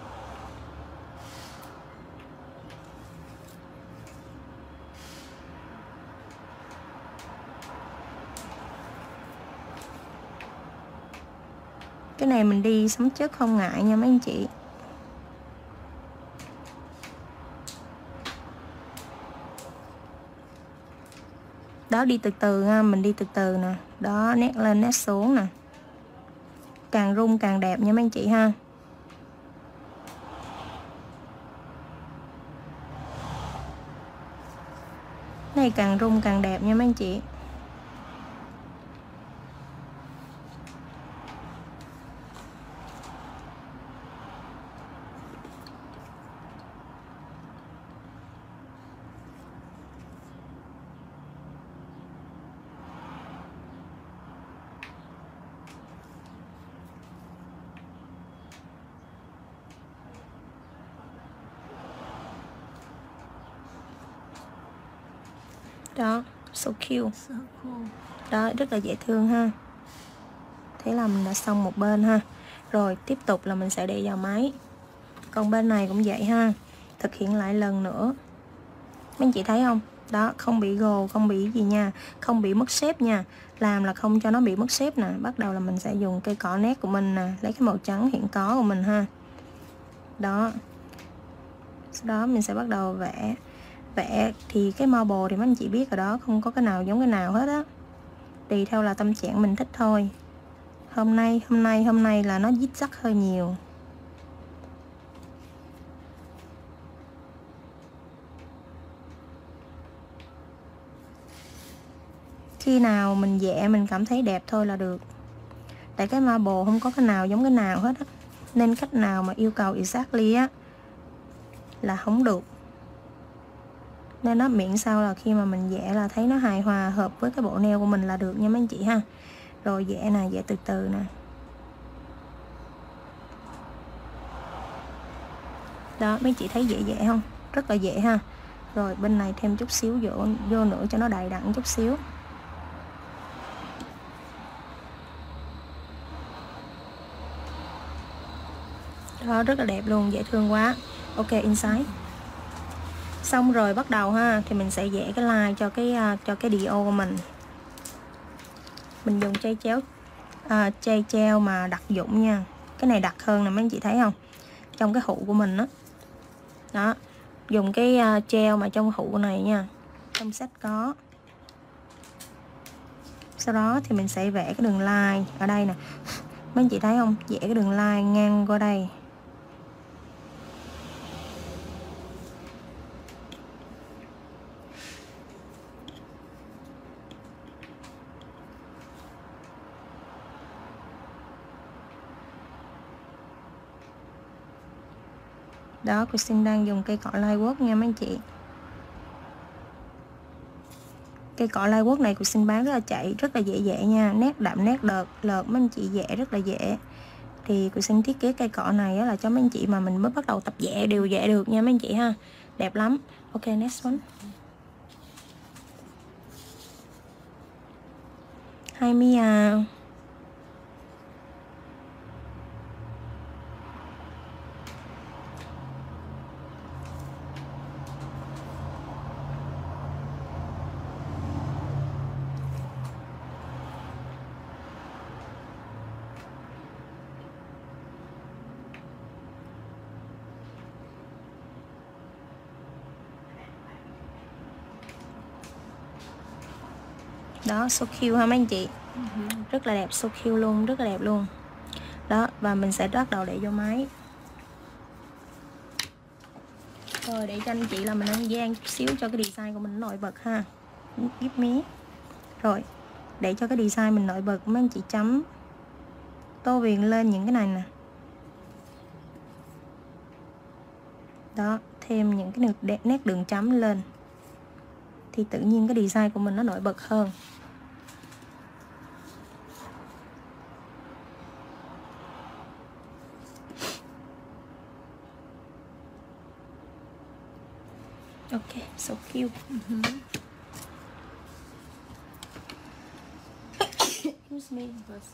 A: Cái này mình đi sấm chớp không ngại nha mấy anh chị. Đó, đi từ từ ha, mình đi từ từ nè. Đó, nét lên nét xuống nè. Càng rung càng đẹp nha mấy anh chị ha. Này càng rung càng đẹp nha mấy anh chị. Đó, so cute.
B: So cool.
A: Đó, rất là dễ thương ha. Thế là mình đã xong một bên ha. Rồi tiếp tục là mình sẽ để vào máy. Còn bên này cũng vậy ha. Thực hiện lại lần nữa. Mấy anh chị thấy không? Đó, không bị gồ, không bị gì nha. Không bị mất shape nha. Làm là không cho nó bị mất shape nè. Bắt đầu là mình sẽ dùng cây cọ nét của mình nè. Lấy cái màu trắng hiện có của mình ha. Đó. Sau đó mình sẽ bắt đầu vẽ. Vẽ thì cái marble thì mấy anh chị biết rồi đó. Không có cái nào giống cái nào hết á. Tùy theo là tâm trạng mình thích thôi. Hôm nay là nó dít dắt hơi nhiều. Khi nào mình vẽ mình cảm thấy đẹp thôi là được. Tại cái marble không có cái nào giống cái nào hết á. Nên cách nào mà yêu cầu exactly á là không được. Nên nó miễn sao là khi mà mình vẽ là thấy nó hài hòa hợp với cái bộ nail của mình là được nha mấy anh chị ha. Rồi vẽ nè, vẽ từ từ nè. Đó, mấy chị thấy dễ dễ không? Rất là dễ ha. Rồi bên này thêm chút xíu vô nữa cho nó đầy đặn chút xíu. Đó, rất là đẹp luôn, dễ thương quá. Ok, inside. Xong rồi bắt đầu ha, thì mình sẽ vẽ cái line cho cái dio của mình. Mình dùng chây treo mà đặc dụng nha. Cái này đặc hơn nè mấy anh chị thấy không? Trong cái hũ của mình đó. Đó, dùng cái treo mà trong hũ này nha. Trong sách có. Sau đó thì mình sẽ vẽ cái đường line ở đây nè. Mấy anh chị thấy không? Vẽ cái đường line ngang qua đây. Đó, cô xin đang dùng cây cọ Lightwork nha mấy anh chị. Cây cọ Lightwork này cô xin bán rất là chạy, rất là dễ nha. Nét đậm, nét lợt mấy anh chị vẽ rất là dễ. Thì cô xin thiết kế cây cọ này là cho mấy anh chị mà mình mới bắt đầu tập vẽ đều vẽ được nha mấy anh chị ha. Đẹp lắm. Ok, next one. 20 à. Đó, so cute ha mấy anh chị. Rất là đẹp, so cute luôn, rất là đẹp luôn. Đó, và mình sẽ bắt đầu để vô máy. Rồi để cho anh chị là mình ăn gian chút xíu cho cái design của mình nổi bật ha. Give me. Rồi, để cho cái design mình nổi bật mấy anh chị chấm tô viền lên những cái này nè. Đó, thêm những cái nét đường chấm lên thì tự nhiên cái design của mình nó nổi bật hơn. Ok, so cute. Excuse me.
B: Bless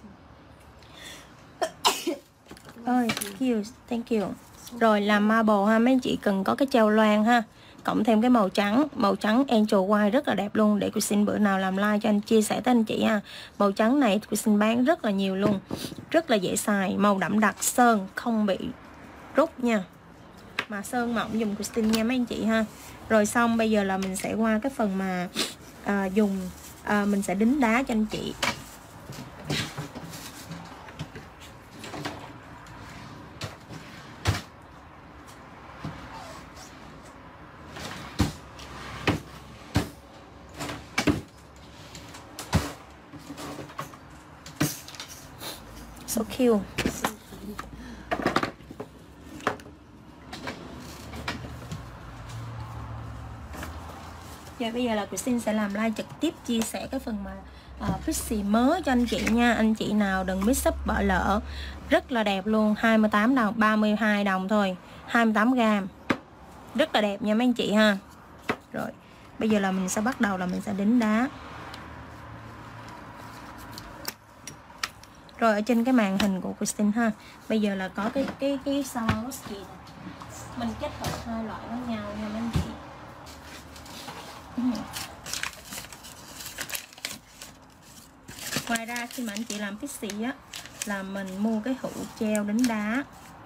B: you.
A: Ôi, cute, thank you. Rồi làm marble ha, mấy anh chị cần có cái treo loang ha, cộng thêm cái màu trắng angel white rất là đẹp luôn. Để cô xin bữa nào làm like cho anh chia sẻ tới anh chị ha. Màu trắng này cô xin bán rất là nhiều luôn, rất là dễ xài, màu đậm đặc, sơn không bị rút nha, mà sơn mỏng dùng cô xin nha mấy anh chị ha. Rồi xong bây giờ là mình sẽ qua cái phần mà mình sẽ đính đá cho anh chị. So cute. Bây giờ là Christine sẽ làm live trực tiếp chia sẻ cái phần mà Pixie mới cho anh chị nha. Anh chị nào đừng miss up bỏ lỡ. Rất là đẹp luôn, 28 đồng, 32 đồng thôi, 28g. Rất là đẹp nha mấy anh chị ha. Rồi, bây giờ là mình sẽ bắt đầu là mình sẽ đính đá. Rồi ở trên cái màn hình của Christine ha, bây giờ là có cái Swarovski này. Mình kết hợp hai loại với nhau nha mấy anh chị. Ngoài ra khi mà anh chị làm Pixie á, là mình mua cái hũ treo đính đá.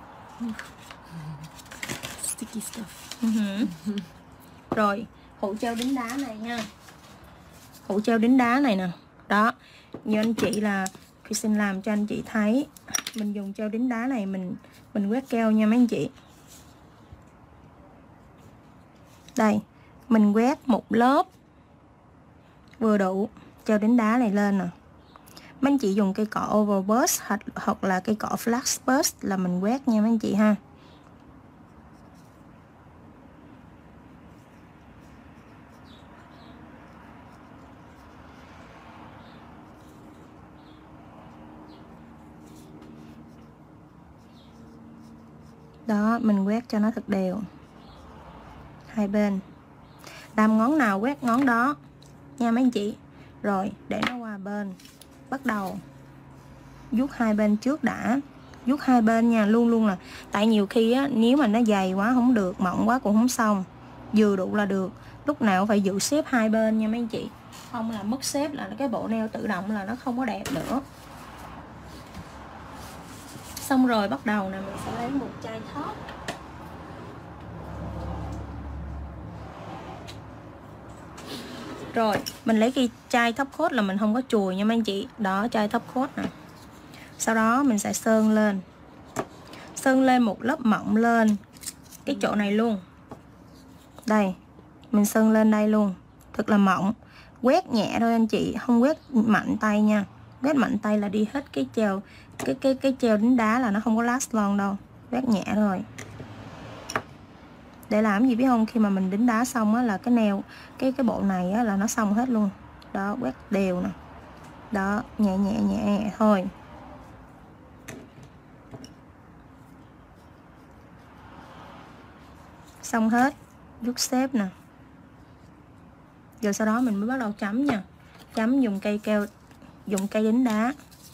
B: Sticky stuff.
A: Rồi hũ treo đính đá này nha, hũ treo đính đá này nè. Đó, như anh chị là Christine làm cho anh chị thấy. Mình dùng treo đính đá này, mình quét keo nha mấy anh chị. Đây, mình quét một lớp vừa đủ treo đính đá này lên nè. Mấy anh chị dùng cây cọ Overburst hoặc là cây cọ Flash Burst là mình quét nha mấy anh chị ha. Đó, mình quét cho nó thật đều hai bên, đâm ngón nào quét ngón đó nha mấy anh chị. Rồi để nó qua bên, bắt đầu vuốt hai bên trước đã, vuốt hai bên nha, luôn luôn là tại nhiều khi á, nếu mà nó dày quá không được, mỏng quá cũng không xong, vừa đủ là được. Lúc nào phải giữ xếp hai bên nha mấy anh chị, không là mất xếp là cái bộ nail tự động là nó không có đẹp nữa. Xong rồi bắt đầu nè, mình sẽ lấy một chai top. Rồi mình lấy cái chai top coat là mình không có chùi nha mấy anh chị. Đó, chai top coat nè. Sau đó mình sẽ sơn lên một lớp mỏng lên cái chỗ này luôn. Đây, mình sơn lên đây luôn, thật là mỏng. Quét nhẹ thôi anh chị, không quét mạnh tay nha. Quét mạnh tay là đi hết cái treo, cái treo đính đá là nó không có last long đâu. Quét nhẹ thôi. Để làm gì biết không, khi mà mình đính đá xong á, là cái nail cái bộ này á, là nó xong hết luôn. Đó, quét đều nè. Đó, nhẹ nhẹ thôi. Xong hết, rút xếp nè. Rồi sau đó mình mới bắt đầu chấm nha. Chấm dùng cây keo, dùng cây đính đá.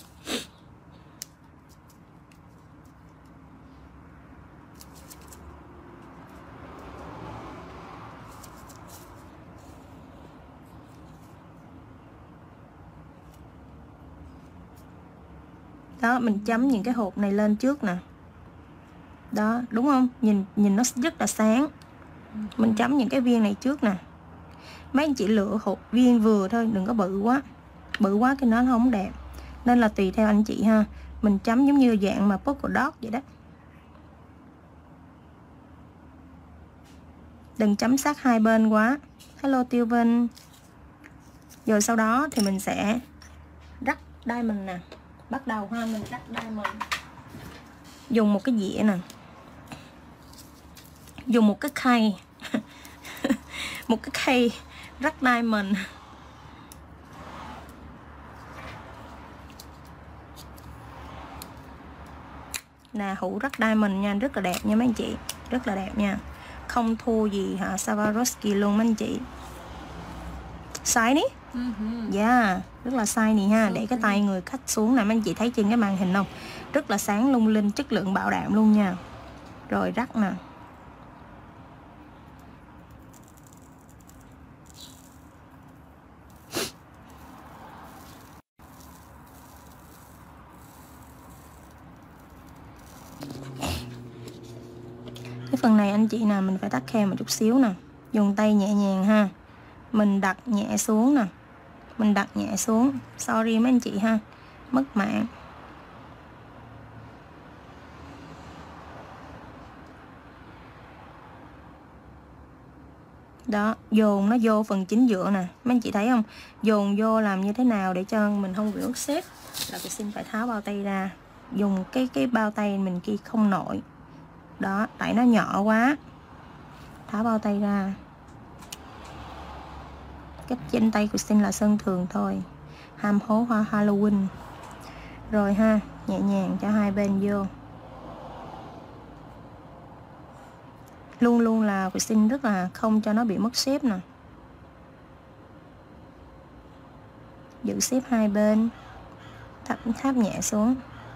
A: Đó, mình chấm những cái hộp này lên trước nè. Đó, đúng không? Nhìn nó rất là sáng. Mình chấm những cái viên này trước nè. Mấy anh chị lựa hộp viên vừa thôi, đừng có bự quá. Bự quá cái nó không đẹp. Nên là tùy theo anh chị ha. Mình chấm giống như dạng mà polka dot vậy đó. Đừng chấm sát hai bên quá. Hello Tiêu Vinh. Rồi sau đó thì mình sẽ rắc diamond nè. Bắt đầu ha, mình rắc diamond. Dùng một cái dĩa nè. Dùng một cái khay. Một cái khay rắc diamond. Nè, hũ rắc diamond nha, rất là đẹp nha mấy anh chị. Rất là đẹp nha. không thua gì hả Swarovski luôn mấy anh chị. Shiny. Yeah, rất là shiny ha. Để cái tay người khách xuống nè mấy anh chị thấy trên cái màn hình không? Rất là sáng lung linh, chất lượng bảo đảm luôn nha. Rồi rắc nè. Cái phần này anh chị nào mình phải tắt khe một chút xíu nè. Dùng tay nhẹ nhàng ha. Mình đặt nhẹ xuống nè. Mình đặt nhẹ xuống. Sorry mấy anh chị ha. Mất mạng. Đó, dồn nó vô phần chính giữa nè. Mấy anh chị thấy không? Dồn vô làm như thế nào để cho mình không bị ướt xếp. Là tôi xin phải tháo bao tay ra. Dùng cái bao tay mình kia không nổi. Đó, tại nó nhỏ quá. Tháo bao tay ra. Cách trên tay của xin là sơn thường thôi. Ham hố hoa Halloween. Rồi ha, nhẹ nhàng cho hai bên vô. Luôn luôn là của xin rất là không cho nó bị mất xếp nè. Giữ xếp hai bên. Tháp nhẹ xuống.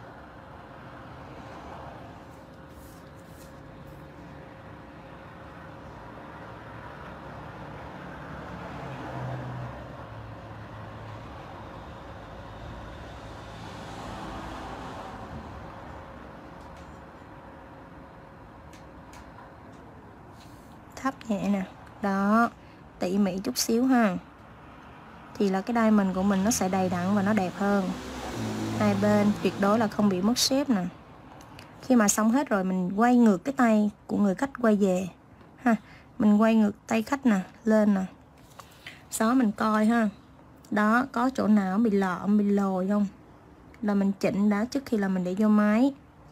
A: Thấp nhẹ nè. Đó, tỉ mỉ chút xíu ha. Thì là cái diamond của mình nó sẽ đầy đặn và nó đẹp hơn. Hai bên tuyệt đối là không bị mất shape nè. Khi mà xong hết rồi mình quay ngược cái tay của người khách quay về ha. Mình quay ngược tay khách nè, lên nè. Sau đó mình coi ha. Đó, có chỗ nào bị lõm, bị lồi không? Là mình chỉnh đã trước khi là mình để vô máy.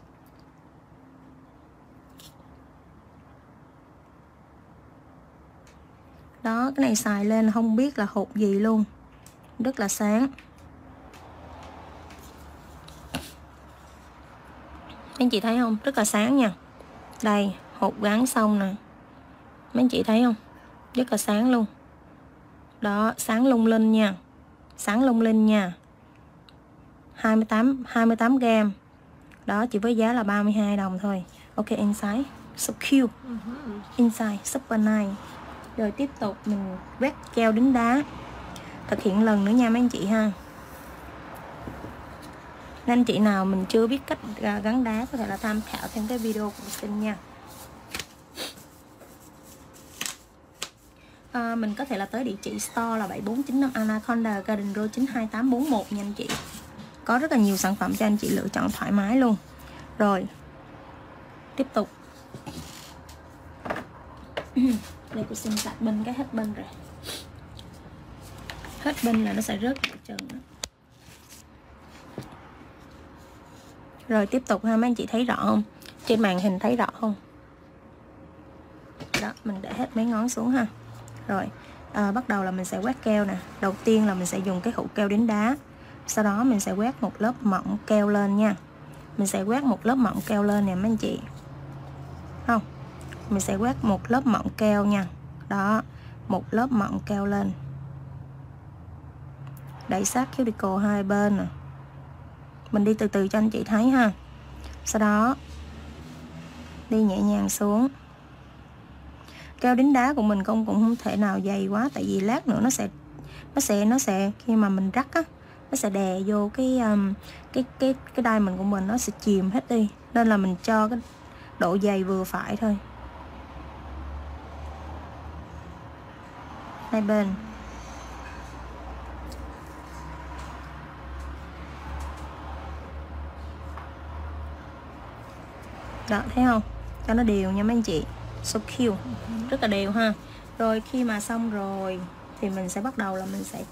A: Đó, cái này xài lên không biết là hột gì luôn. Rất là sáng. Mấy anh chị thấy không? Rất là sáng nha. Đây, hột gắn xong nè. Mấy anh chị thấy không? Rất là sáng luôn. Đó, sáng lung linh nha. Sáng lung linh nha. 28 gram. Đó, chỉ với giá là 32 đồng thôi. Ok, inside. So cute. Inside, super nice. Rồi tiếp tục mình quét keo đính đá. Thực hiện lần nữa nha mấy anh chị ha. Nên anh chị nào mình chưa biết cách gắn đá có thể là tham khảo thêm cái video của Sinh nha. Mình có thể là tới địa chỉ store là 7495 Anaconda Garden Road 92841 nha anh chị. Có rất là nhiều sản phẩm cho anh chị lựa chọn thoải mái luôn. Rồi tiếp tục. Đây cô xin sạch bên cái hết bên rồi. Hết bên là nó sẽ rớt vào trơn đó. Rồi tiếp tục ha, mấy anh chị thấy rõ không? Trên màn hình thấy rõ không? Đó, mình để hết mấy ngón xuống ha. Rồi, bắt đầu là mình sẽ quét keo nè. Đầu tiên là mình sẽ dùng cái hũ keo đính đá. Sau đó mình sẽ quét một lớp mỏng keo lên nha. Mình sẽ quét một lớp mỏng keo lên nè mấy anh chị. Không? Mình sẽ quét một lớp mỏng keo nha. Đó, một lớp mỏng keo lên. Đẩy sát cuticle hai bên nè. Mình đi từ từ cho anh chị thấy ha. Sau đó đi nhẹ nhàng xuống. Keo đính đá của mình cũng không thể nào dày quá, tại vì lát nữa nó sẽ khi mà mình rắc á, nó sẽ đè vô cái diamond của mình, nó sẽ chìm hết đi. Nên là mình cho cái độ dày vừa phải thôi. Hai bên. Đó, thấy không? Cho nó đều nha mấy anh chị. So cute. Rất là đều ha. Rồi khi mà xong rồi thì mình sẽ bắt đầu là mình sẽ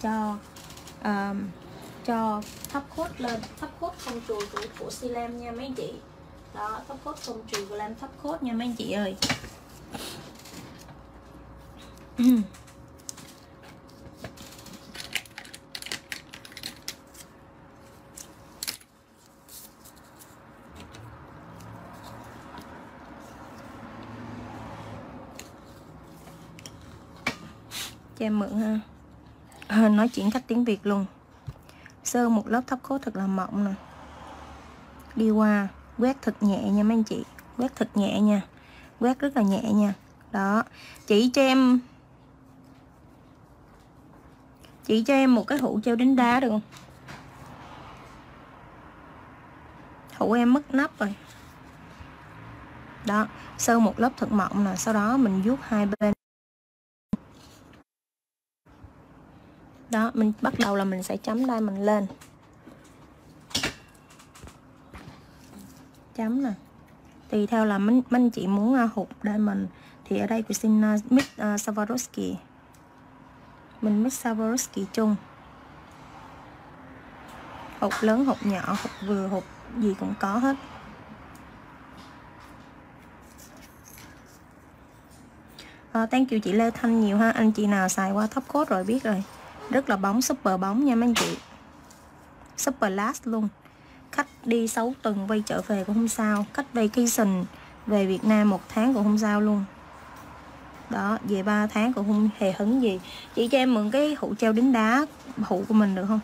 A: cho top coat lên. Top coat không chùi của Silam nha mấy anh chị. Đó, top coat không chùi của Lam top coat nha mấy anh chị ơi. cho em mượn ha. Nói chuyện cách tiếng Việt luôn. Sơn một lớp top coat thật là mỏng nè. Đi qua quét thật nhẹ nha mấy anh chị. Quét thật nhẹ nha. Quét rất là nhẹ nha. Đó. Chị cho em một cái hũ treo đính đá được không? Hũ em mất nắp rồi. Đó. Sơn một lớp thật mỏng nè. Sau đó mình vuốt hai bên. Đó. Mình bắt đầu là mình sẽ chấm diamond lên. Chấm nè. Tùy theo là mấy anh chị muốn hụt diamond. Thì ở đây tôi xin mix Swarovski. Mình mix Swarovski chung. Hộp lớn, hộp nhỏ, hộp vừa, hộp gì cũng có hết. Thank you chị Lê Thanh nhiều ha. Anh chị nào xài qua top coat rồi biết rồi. Rất là bóng, super bóng nha mấy anh chị. Super last luôn. Khách đi 6 tuần quay trở về cũng không sao. Khách vacation về Việt Nam 1 tháng cũng không sao luôn. Đó, về 3 tháng cũng không hề hứng gì. Chị cho em mượn cái hũ treo đính đá hũ của mình được không?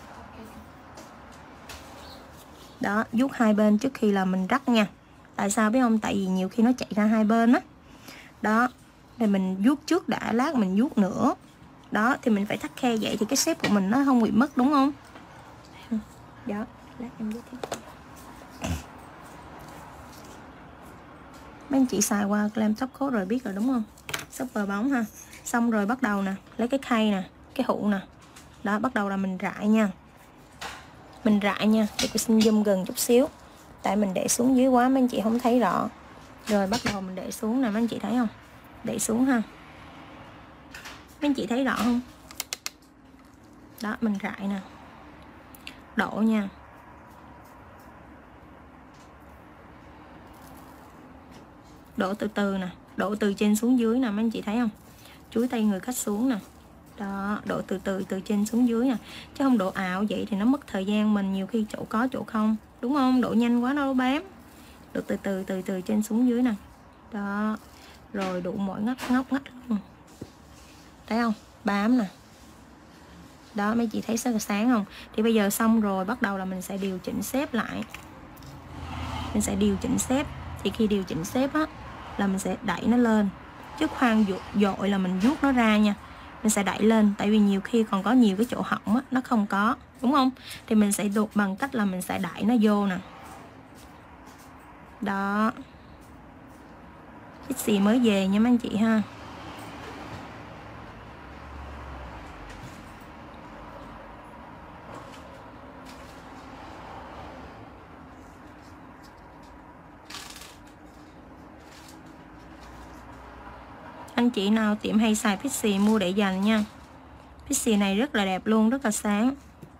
A: Đó, vuốt hai bên trước khi là mình rắc nha. Tại sao biết không? Tại vì nhiều khi nó chạy ra hai bên á. Đó, thì mình vuốt trước đã, lát mình vuốt nữa. Đó, thì mình phải thắt khe vậy thì cái xếp của mình nó không bị mất đúng không? Đó, lát em vuốt thêm. Mấy anh chị xài qua glam top coat rồi biết rồi đúng không? Super bóng ha. Xong rồi bắt đầu nè, lấy cái khay nè, cái hũ nè. Đó, bắt đầu là mình rải nha. Mình rải nha, để tôi xin zoom gần chút xíu. Tại mình để xuống dưới quá mấy anh chị không thấy rõ. Rồi bắt đầu mình để xuống nè, mấy anh chị thấy không? Để xuống ha. Mấy anh chị thấy rõ không? Đó, mình rải nè. Đổ nha. Đổ từ từ nè. Đổ từ trên xuống dưới nè, mấy anh chị thấy không? Chuối tay người khách xuống nè. Đó, đổ từ từ trên xuống dưới nè. Chứ không đổ ảo vậy thì nó mất thời gian mình. Nhiều khi chỗ có chỗ không. Đúng không? Đổ nhanh quá nó bám. Đổ từ từ trên xuống dưới nè. Đó. Rồi đủ mỗi ngóc ngách luôn. Thấy không? Bám nè. Đó, mấy chị thấy rất là sáng không? Thì bây giờ xong rồi, bắt đầu là mình sẽ điều chỉnh xếp lại. Mình sẽ điều chỉnh xếp. Thì khi điều chỉnh xếp á, là mình sẽ đẩy nó lên. Chứ khoan dội là mình vuốt nó ra nha. Mình sẽ đẩy lên. Tại vì nhiều khi còn có nhiều cái chỗ hỏng á, nó không có. Đúng không? Thì mình sẽ đột bằng cách là mình sẽ đẩy nó vô nè. Đó. Pixie mới về nha mấy anh chị ha. Anh chị nào tiệm hay xài Pixie mua để dành nha. Pixie này rất là đẹp luôn, rất là sáng.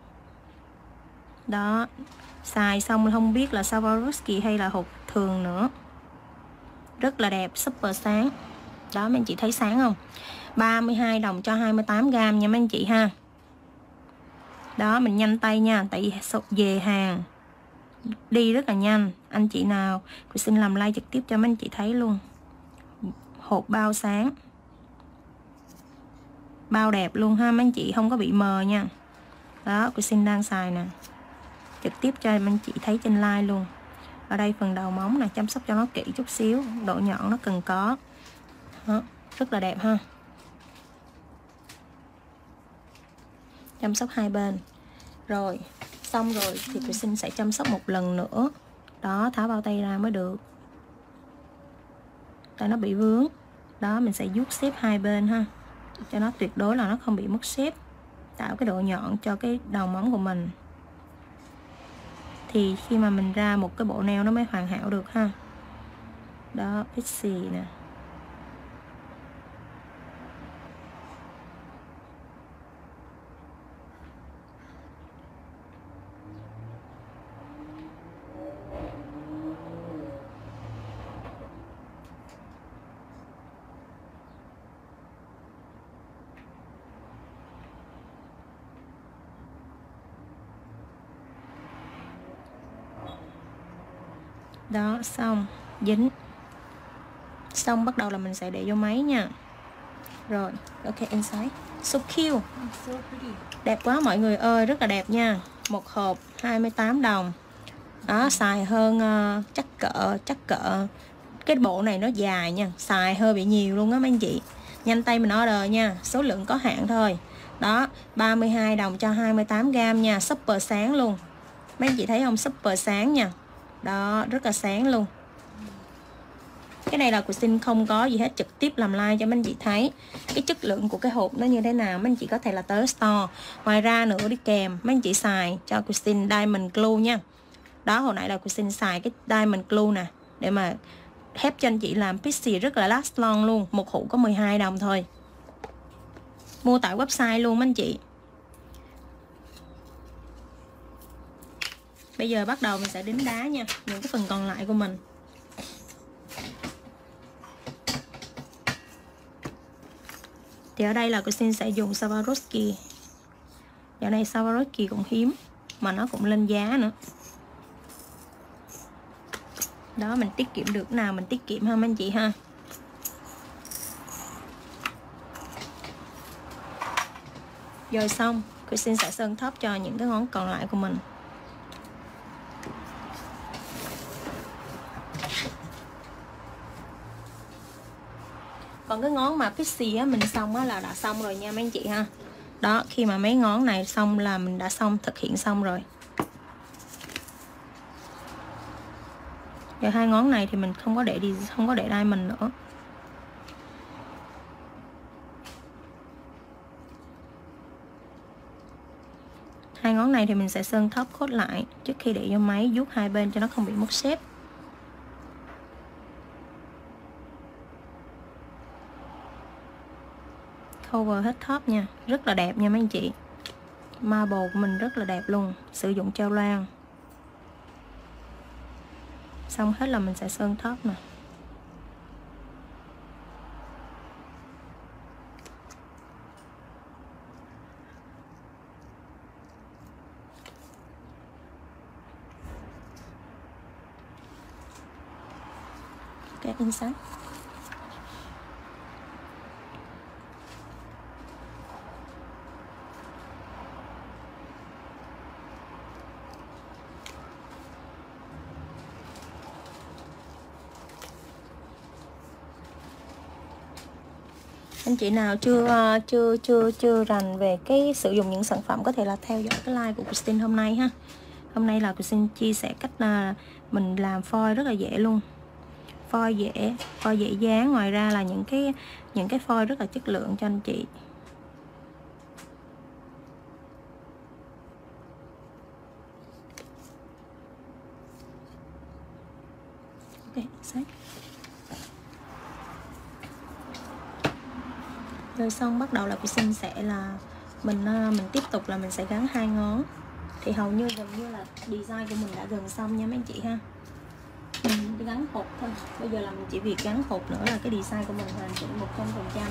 A: Đó. Xài xong mình không biết là Swarovski hay là hộp thường nữa. Rất là đẹp, super sáng. Đó, mấy anh chị thấy sáng không? 32 đồng cho 28g nha mấy anh chị ha. Đó, mình nhanh tay nha. Tại vì về hàng đi rất là nhanh. Anh chị nào tôi xin làm like trực tiếp cho mấy anh chị thấy luôn. Hộp bao sáng. Bao đẹp luôn ha mấy anh chị, không có bị mờ nha. Đó, tôi xin đang xài nè. Trực tiếp cho mấy anh chị thấy trên like luôn. Ở đây phần đầu móng nè, chăm sóc cho nó kỹ chút xíu. Độ nhọn nó cần có. Đó, rất là đẹp ha. Chăm sóc hai bên. Rồi, xong rồi thì tôi xin sẽ chăm sóc một lần nữa. Đó, tháo bao tay ra mới được. Tại nó bị vướng. Đó, mình sẽ vuốt xếp hai bên ha. Cho nó tuyệt đối là nó không bị mất xếp. Tạo cái độ nhọn cho cái đầu móng của mình. Thì khi mà mình ra một cái bộ nail nó mới hoàn hảo được ha. Đó, Pixie nè. Đó, xong. Dính. Xong bắt đầu là mình sẽ để vô máy nha. Rồi, ok inside. So cute.
B: So pretty.
A: Đẹp quá mọi người ơi, rất là đẹp nha. Một hộp 28 đồng. Đó, xài hơn chắc cỡ cái bộ này nó dài nha, xài hơi bị nhiều luôn á mấy anh chị. Nhanh tay mình order nha, số lượng có hạn thôi. Đó, 32 đồng cho 28g nha, super sáng luôn. Mấy anh chị thấy không, super sáng nha. Đó, rất là sáng luôn. Cái này là của Xin không có gì hết, trực tiếp làm like cho mấy anh chị thấy cái chất lượng của cái hộp nó như thế nào. Mấy anh chị có thể là tới store. Ngoài ra nữa đi kèm mấy anh chị xài cho của Xin Diamond Glue nha. Đó, hồi nãy là của Xin xài cái Diamond Glue nè, để mà help cho anh chị làm pixie rất là last long luôn. Một hũ có 12 đồng thôi. Mua tại website luôn mấy anh chị. Bây giờ bắt đầu mình sẽ đính đá nha, những cái phần còn lại của mình. Thì ở đây là cô xin sẽ dùng Swarovski. Dạo này Swarovski cũng hiếm, mà nó cũng lên giá nữa. Đó, mình tiết kiệm được nào mình tiết kiệm ha mấy anh chị ha. Rồi xong, cô xin sẽ sơn top cho những cái ngón còn lại của mình. Còn cái ngón mà pixie á, mình xong á là đã xong rồi nha mấy anh chị ha. Đó, khi mà mấy ngón này xong là mình đã xong, thực hiện xong rồi. Rồi hai ngón này thì mình không có để diamond nữa. Hai ngón này thì mình sẽ sơn top coat lại trước khi để vô máy, vuốt hai bên cho nó không bị mất shape. Cover hết top nha, rất là đẹp nha mấy anh chị. Marble của mình rất là đẹp luôn, sử dụng treo loang. Xong hết là mình sẽ sơn top nè. Cái insert. Anh chị nào chưa rành về cái sử dụng những sản phẩm có thể là theo dõi cái like của Christine hôm nay ha. Hôm nay là Christine chia sẻ cách là mình làm foil rất là dễ luôn. Foil dễ dáng, ngoài ra là những cái foil rất là chất lượng cho anh chị. Ok, set. Rồi xong bắt đầu là Christine sẽ là mình tiếp tục là mình sẽ gắn hai ngón. Thì hầu như gần như là design của mình đã gần xong nha mấy anh chị ha. Mình gắn hộp thôi. Bây giờ là mình chỉ việc gắn hộp nữa là cái design của mình hoàn chỉnh 100%.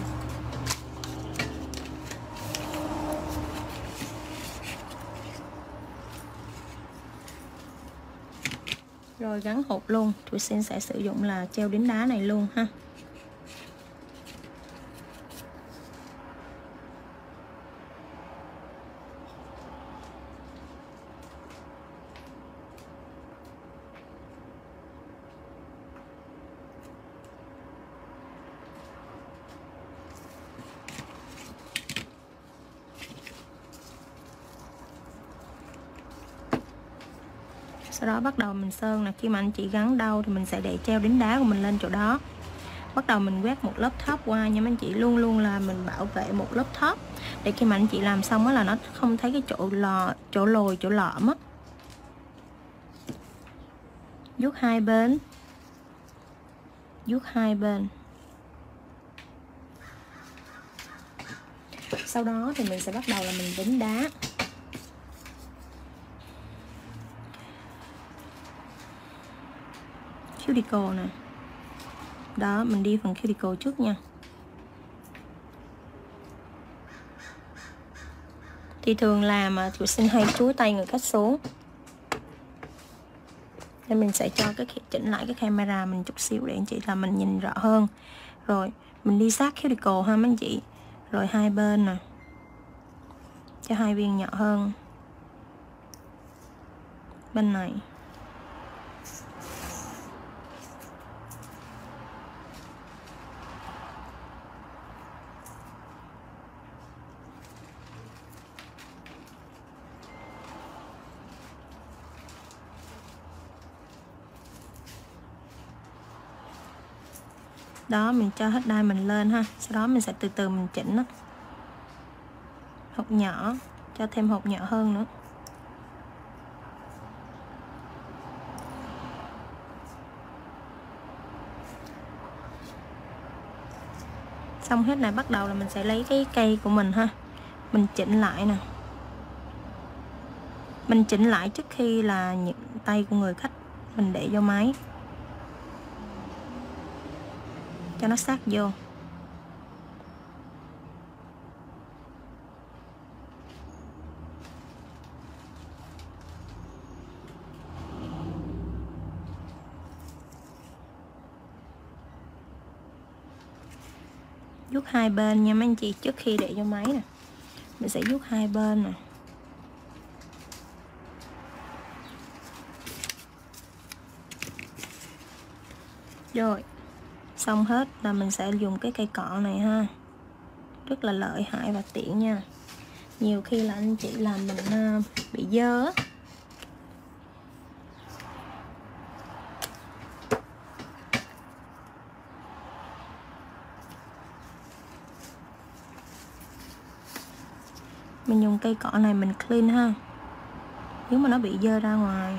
A: Rồi gắn hộp luôn, Christine sẽ sử dụng là treo đính đá này luôn ha. Sau đó bắt đầu mình sơn là khi mà anh chị gắn đâu thì mình sẽ để treo đính đá của mình lên chỗ đó. Bắt đầu mình quét một lớp top qua nha mấy anh chị, luôn luôn là mình bảo vệ một lớp top để khi mà anh chị làm xong á là nó không thấy cái chỗ lồi, chỗ lõm á. Vuốt hai bên. Vuốt hai bên. Sau đó thì mình sẽ bắt đầu là mình đính đá. Cuticle nè. Đó, mình đi phần cuticle trước nha. Thì thường là mà tụi xin hay chúi tay người khách xuống. Nên mình sẽ cho cái chỉnh lại cái camera mình chút xíu để anh chị là mình nhìn rõ hơn. Rồi mình đi sát cuticle ha mấy anh chị. Rồi hai bên nè. cho 2 viên nhỏ hơn. Bên này đó, mình cho hết đai mình lên ha, sau đó mình sẽ từ từ mình chỉnh đó. Hột nhỏ, cho thêm hột nhỏ hơn nữa. Xong hết này, bắt đầu là mình sẽ lấy cái cây của mình ha, mình chỉnh lại nè. Mình chỉnh lại trước khi là những tay của người khách mình để vô máy, cho nó sát vô. Vuốt hai bên nha mấy anh chị, trước khi để vô máy nè, mình sẽ vuốt hai bên nè. Rồi, xong hết là mình sẽ dùng cái cây cọ này ha. Rất là lợi hại và tiện nha. Nhiều khi là anh chị làm mình bị dơ á. Mình dùng cây cọ này mình clean ha, nếu mà nó bị dơ ra ngoài.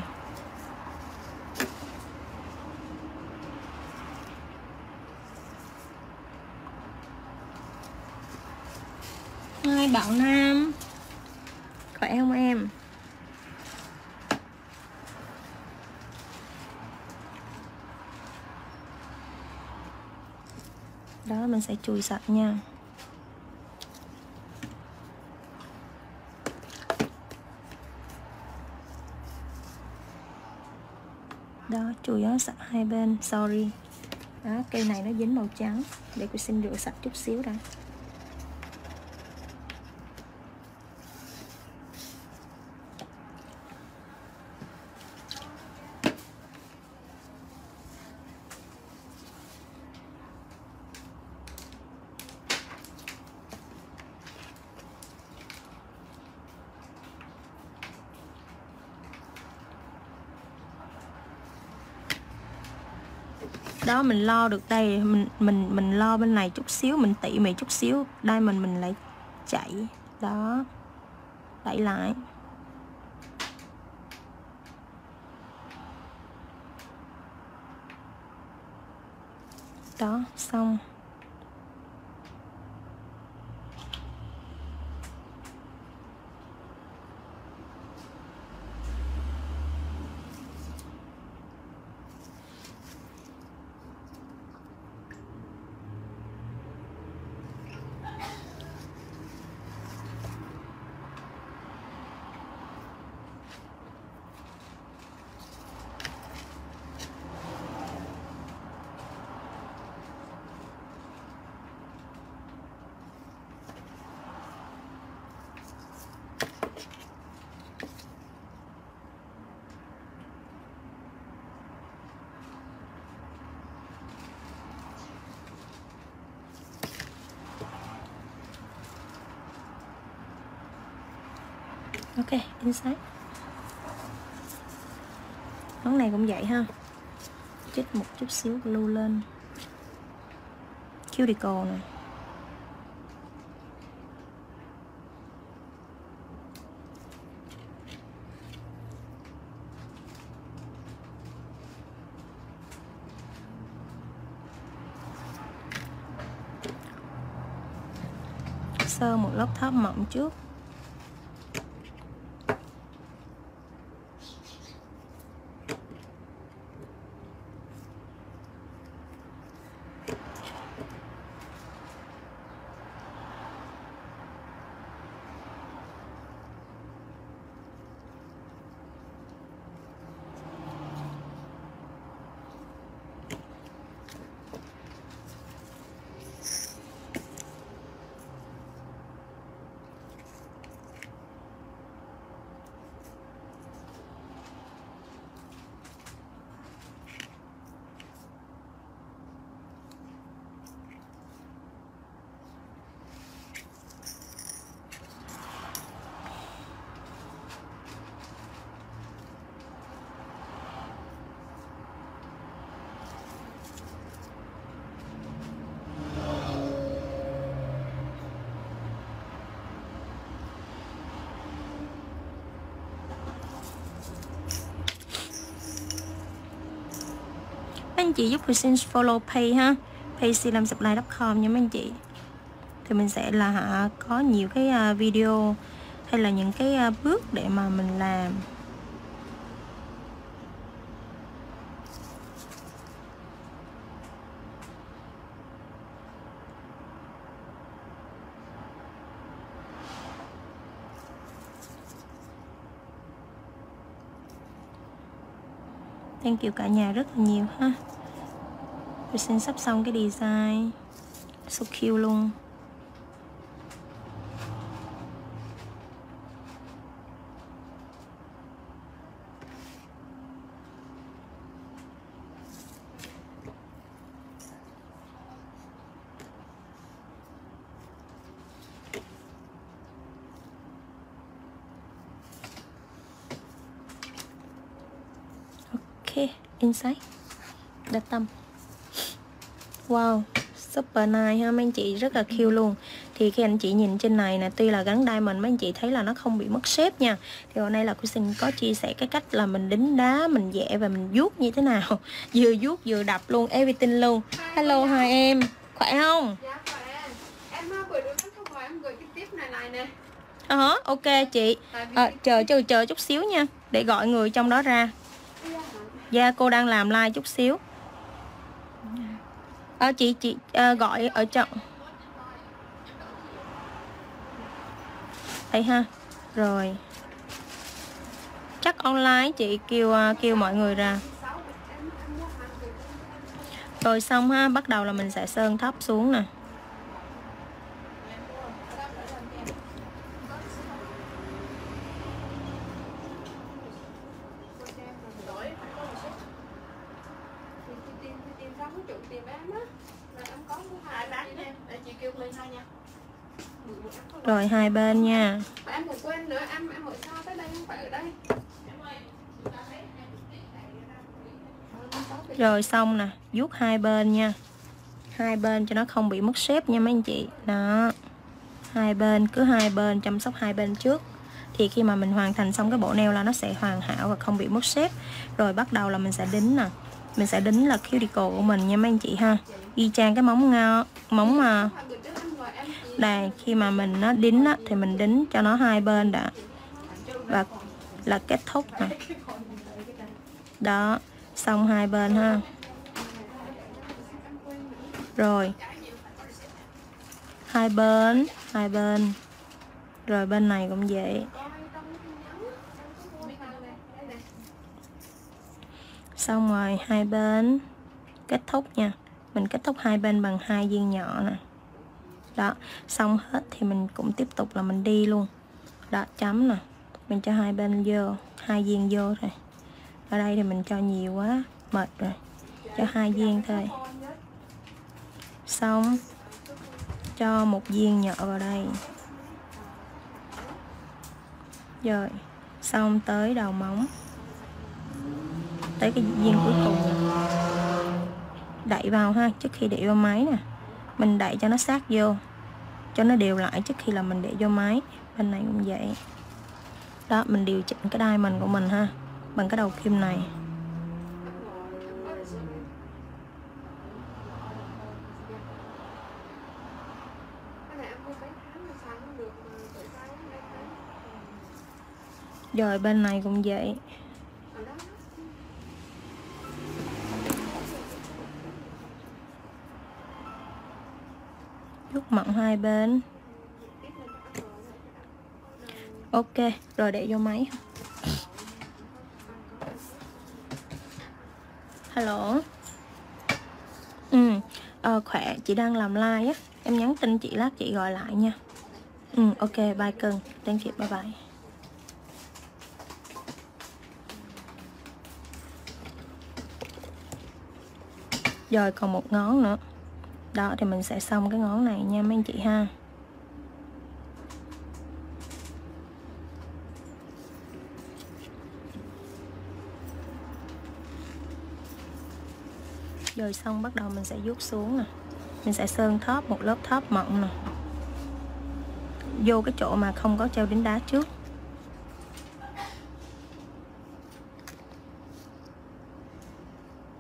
A: Hai Bảo Nam, khỏe không em? Đó, mình sẽ chùi sạch nha. Đó, chùi nó sạch hai bên. Sorry. Đó, cây này nó dính màu trắng. Để cô xin rửa sạch chút xíu đã. Đó, mình lo được đây, mình lo bên này chút xíu, mình tỉ mỉ chút xíu, đây mình lại chạy. Đó, đẩy lại. Đó, xong. Ok, inside. Món này cũng vậy ha. Chích một chút xíu glue lên. Cuticle nè. Sơ một lớp tháp mỏng trước. anh chị giúp Huyền follow page ha, page silamsupply.com nha mấy anh chị. Thì mình sẽ là có nhiều cái video hay là những cái bước để mà mình làm. Thank you cả nhà rất là nhiều ha. Mình xin sắp xong cái design. So cute luôn. Inside đặt tâm. Wow, super nice ha mấy anh chị, rất là cute luôn. Thì khi anh chị nhìn trên này nè, tuy là gắn diamond mấy anh chị thấy là nó không bị mất shape nha. Thì hôm nay là cô xin có chia sẻ cái cách là mình đính đá, mình vẽ và mình vuốt như thế nào. Vừa vuốt vừa đập luôn, everything luôn. Hello hai em, khỏe không?
C: Dạ khỏe. Em vừa được không mời em gửi cái tiếp này nè.
A: Ok chị. Chờ chút xíu nha, để gọi người trong đó ra. Dạ cô đang làm like chút xíu. Chị gọi ở trong đây ha. Rồi chắc online chị kêu mọi người ra. Rồi xong ha, bắt đầu là mình sẽ sơn thấp xuống nè. Rồi hai bên nha.
C: Em còn quên nữa, em ở sao tới đây không phải ở đây.
A: Rồi xong nè, vuốt hai bên nha. Hai bên cho nó không bị mất shape nha mấy anh chị. Đó. Hai bên, cứ hai bên chăm sóc hai bên trước. Thì khi mà mình hoàn thành xong cái bộ nail là nó sẽ hoàn hảo và không bị mất shape. Rồi bắt đầu là mình sẽ đính nè. Mình sẽ đính là cuticle của mình nha mấy anh chị ha. Y chang cái móng mà đây, khi mà mình nó đính á, thì mình đính cho nó hai bên đã. Và là kết thúc nè. Đó, xong hai bên ha. Rồi hai bên. Rồi bên này cũng vậy. Xong rồi hai bên kết thúc nha. Mình kết thúc hai bên bằng hai viên nhỏ nè. Đó, xong hết thì mình cũng tiếp tục là mình đi luôn. Đó, chấm nè. Mình cho hai bên vô, hai viên vô thôi. Ở đây thì mình cho nhiều quá, mệt rồi. Cho hai viên thôi. Xong cho một viên nhỏ vào đây. Rồi, xong tới đầu móng. Tới cái viên cuối cùng nè. Đậy vào ha, trước khi để vô máy nè. Mình đậy cho nó sát vô, cho nó đều lại trước khi là mình để vô máy. Bên này cũng vậy. Đó, mình điều chỉnh cái diamond của mình ha, bằng cái đầu kim này. Rồi bên này cũng vậy. Rút mỏng hai bên. Ok, rồi để vô máy. Hello. Khỏe, chị đang làm like á. Em nhắn tin chị lát chị gọi lại nha. Ok, bye cưng. Thank you, bye bye. Rồi còn một ngón nữa. Đó thì mình sẽ xong cái ngón này nha mấy anh chị ha. Rồi xong bắt đầu mình sẽ vuốt xuống nè. Mình sẽ sơn top một lớp top mỏng nè. Vô cái chỗ mà không có treo đính đá trước.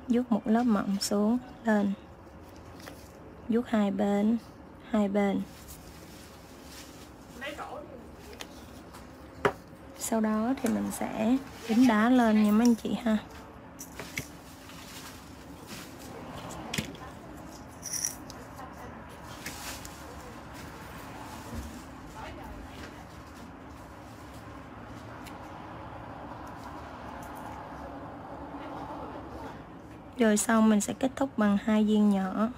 A: vuốt một lớp mỏng xuống lên, vuốt hai bên, sau đó thì mình sẽ đính đá lên nha mấy anh chị ha. Rồi xong mình sẽ kết thúc bằng 2 viên nhỏ.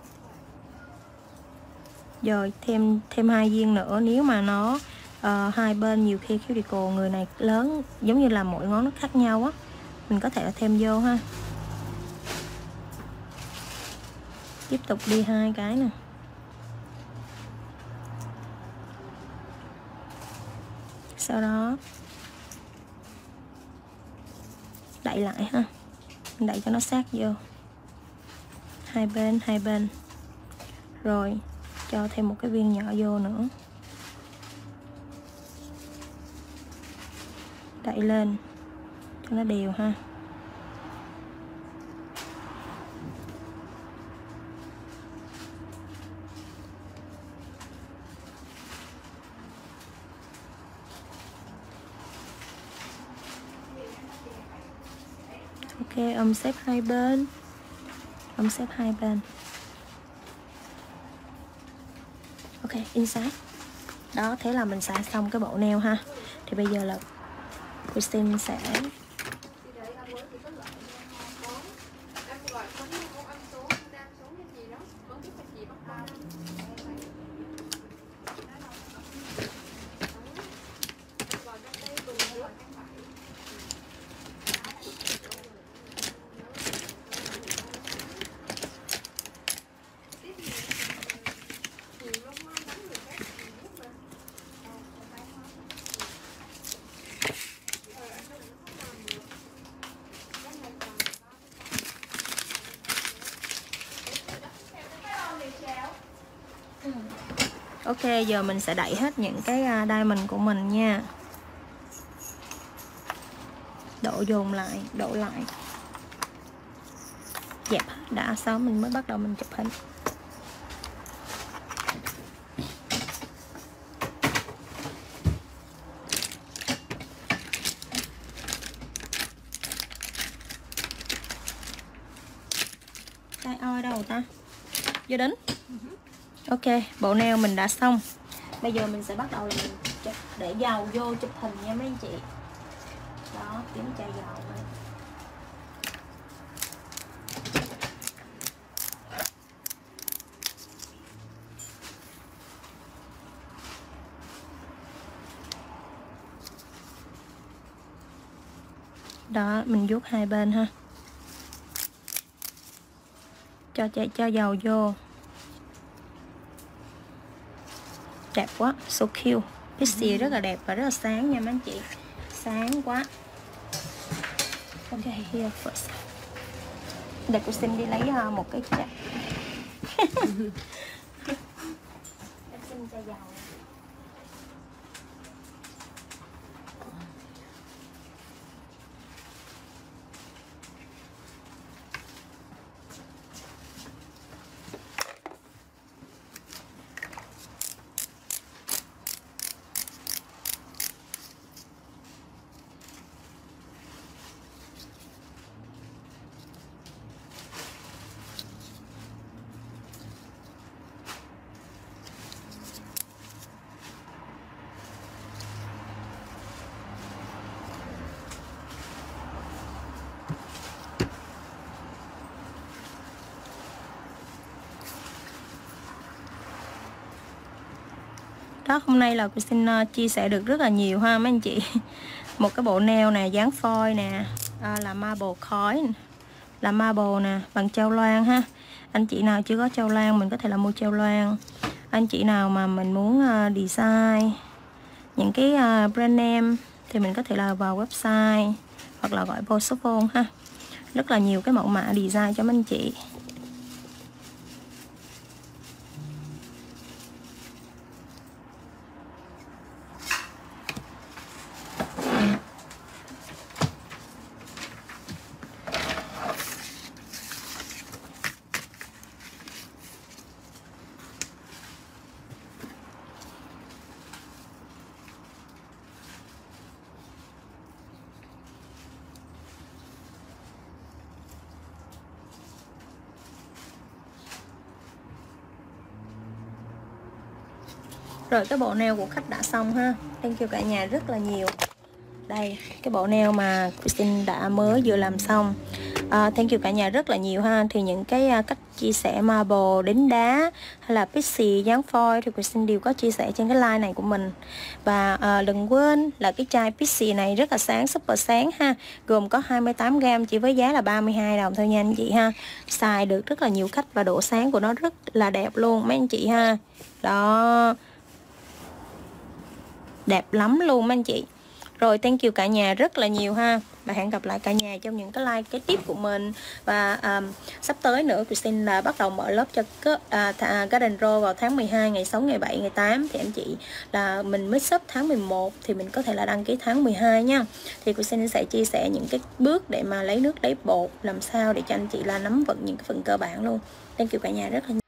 A: Rồi thêm 2 viên nữa, nếu mà nó hai bên nhiều khi cuticle người này lớn, giống như là mỗi ngón nó khác nhau á, mình có thể là thêm vô ha. Tiếp tục đi 2 cái nè. Sau đó đậy lại ha. Mình đậy cho nó sát vô. Hai bên. Rồi cho thêm một cái viên nhỏ vô nữa. Đậy lên cho nó đều ha. Ok, ôm xếp hai bên. Ok, inside. Đó, thế là mình xài xong cái bộ nail ha. Thì bây giờ là Christine sẽ ok, giờ mình sẽ đậy hết những cái diamond của mình nha. Đổ lại, dẹp hết đã, sau mình mới bắt đầu mình chụp hình. Tay oi đâu ta? Vô đến. Ok, bộ nail mình đã xong. Bây giờ mình sẽ bắt đầu là mình chụp để dầu vô chụp hình nha mấy anh chị. Đó, kiếm chai dầu này. Đó, mình vuốt hai bên ha. Cho dầu vô. Đẹp quá, so cute. Pixie rất là đẹp và rất là sáng nha mấy anh chị. Sáng quá. Ok, here first. Để cô xin đi lấy một cái chai. Em xin chai dầu. Đó, hôm nay là cô xin chia sẻ được rất là nhiều ha mấy anh chị. Một cái bộ nail nè, dán foil nè, là marble coin, là marble nè, bằng treo loan ha. Anh chị nào chưa có treo loan mình có thể là mua treo loan. Anh chị nào mà mình muốn design những cái brand name thì mình có thể là vào website hoặc là gọi vô số phone ha. Rất là nhiều cái mẫu mã design cho mấy anh chị. Rồi cái bộ nail của khách đã xong ha. Thank you cả nhà rất là nhiều. Đây, cái bộ nail mà Christine đã mới vừa làm xong. Thank you cả nhà rất là nhiều ha. Thì những cái cách chia sẻ marble, đính đá hay là pixie, dán foil thì Christine đều có chia sẻ trên cái line này của mình. Và đừng quên là cái chai pixie này rất là sáng, super sáng ha. Gồm có 28g chỉ với giá là 32 đồng thôi nha anh chị ha. Xài được rất là nhiều khách và độ sáng của nó rất là đẹp luôn mấy anh chị ha. Đó, đẹp lắm luôn mấy anh chị. Rồi thank you cả nhà rất là nhiều ha. Và hẹn gặp lại cả nhà trong những cái like kế tiếp của mình. Và sắp tới nữa Christine là bắt đầu mở lớp cho Garden Row vào tháng 12, ngày 6, ngày 7, ngày 8. Thì anh chị là mình mới sắp tháng 11 thì mình có thể là đăng ký tháng 12 nha. Thì Christine sẽ chia sẻ những cái bước để mà lấy nước lấy bột, làm sao để cho anh chị là nắm vững những cái phần cơ bản luôn. Thank you cả nhà rất là nhiều.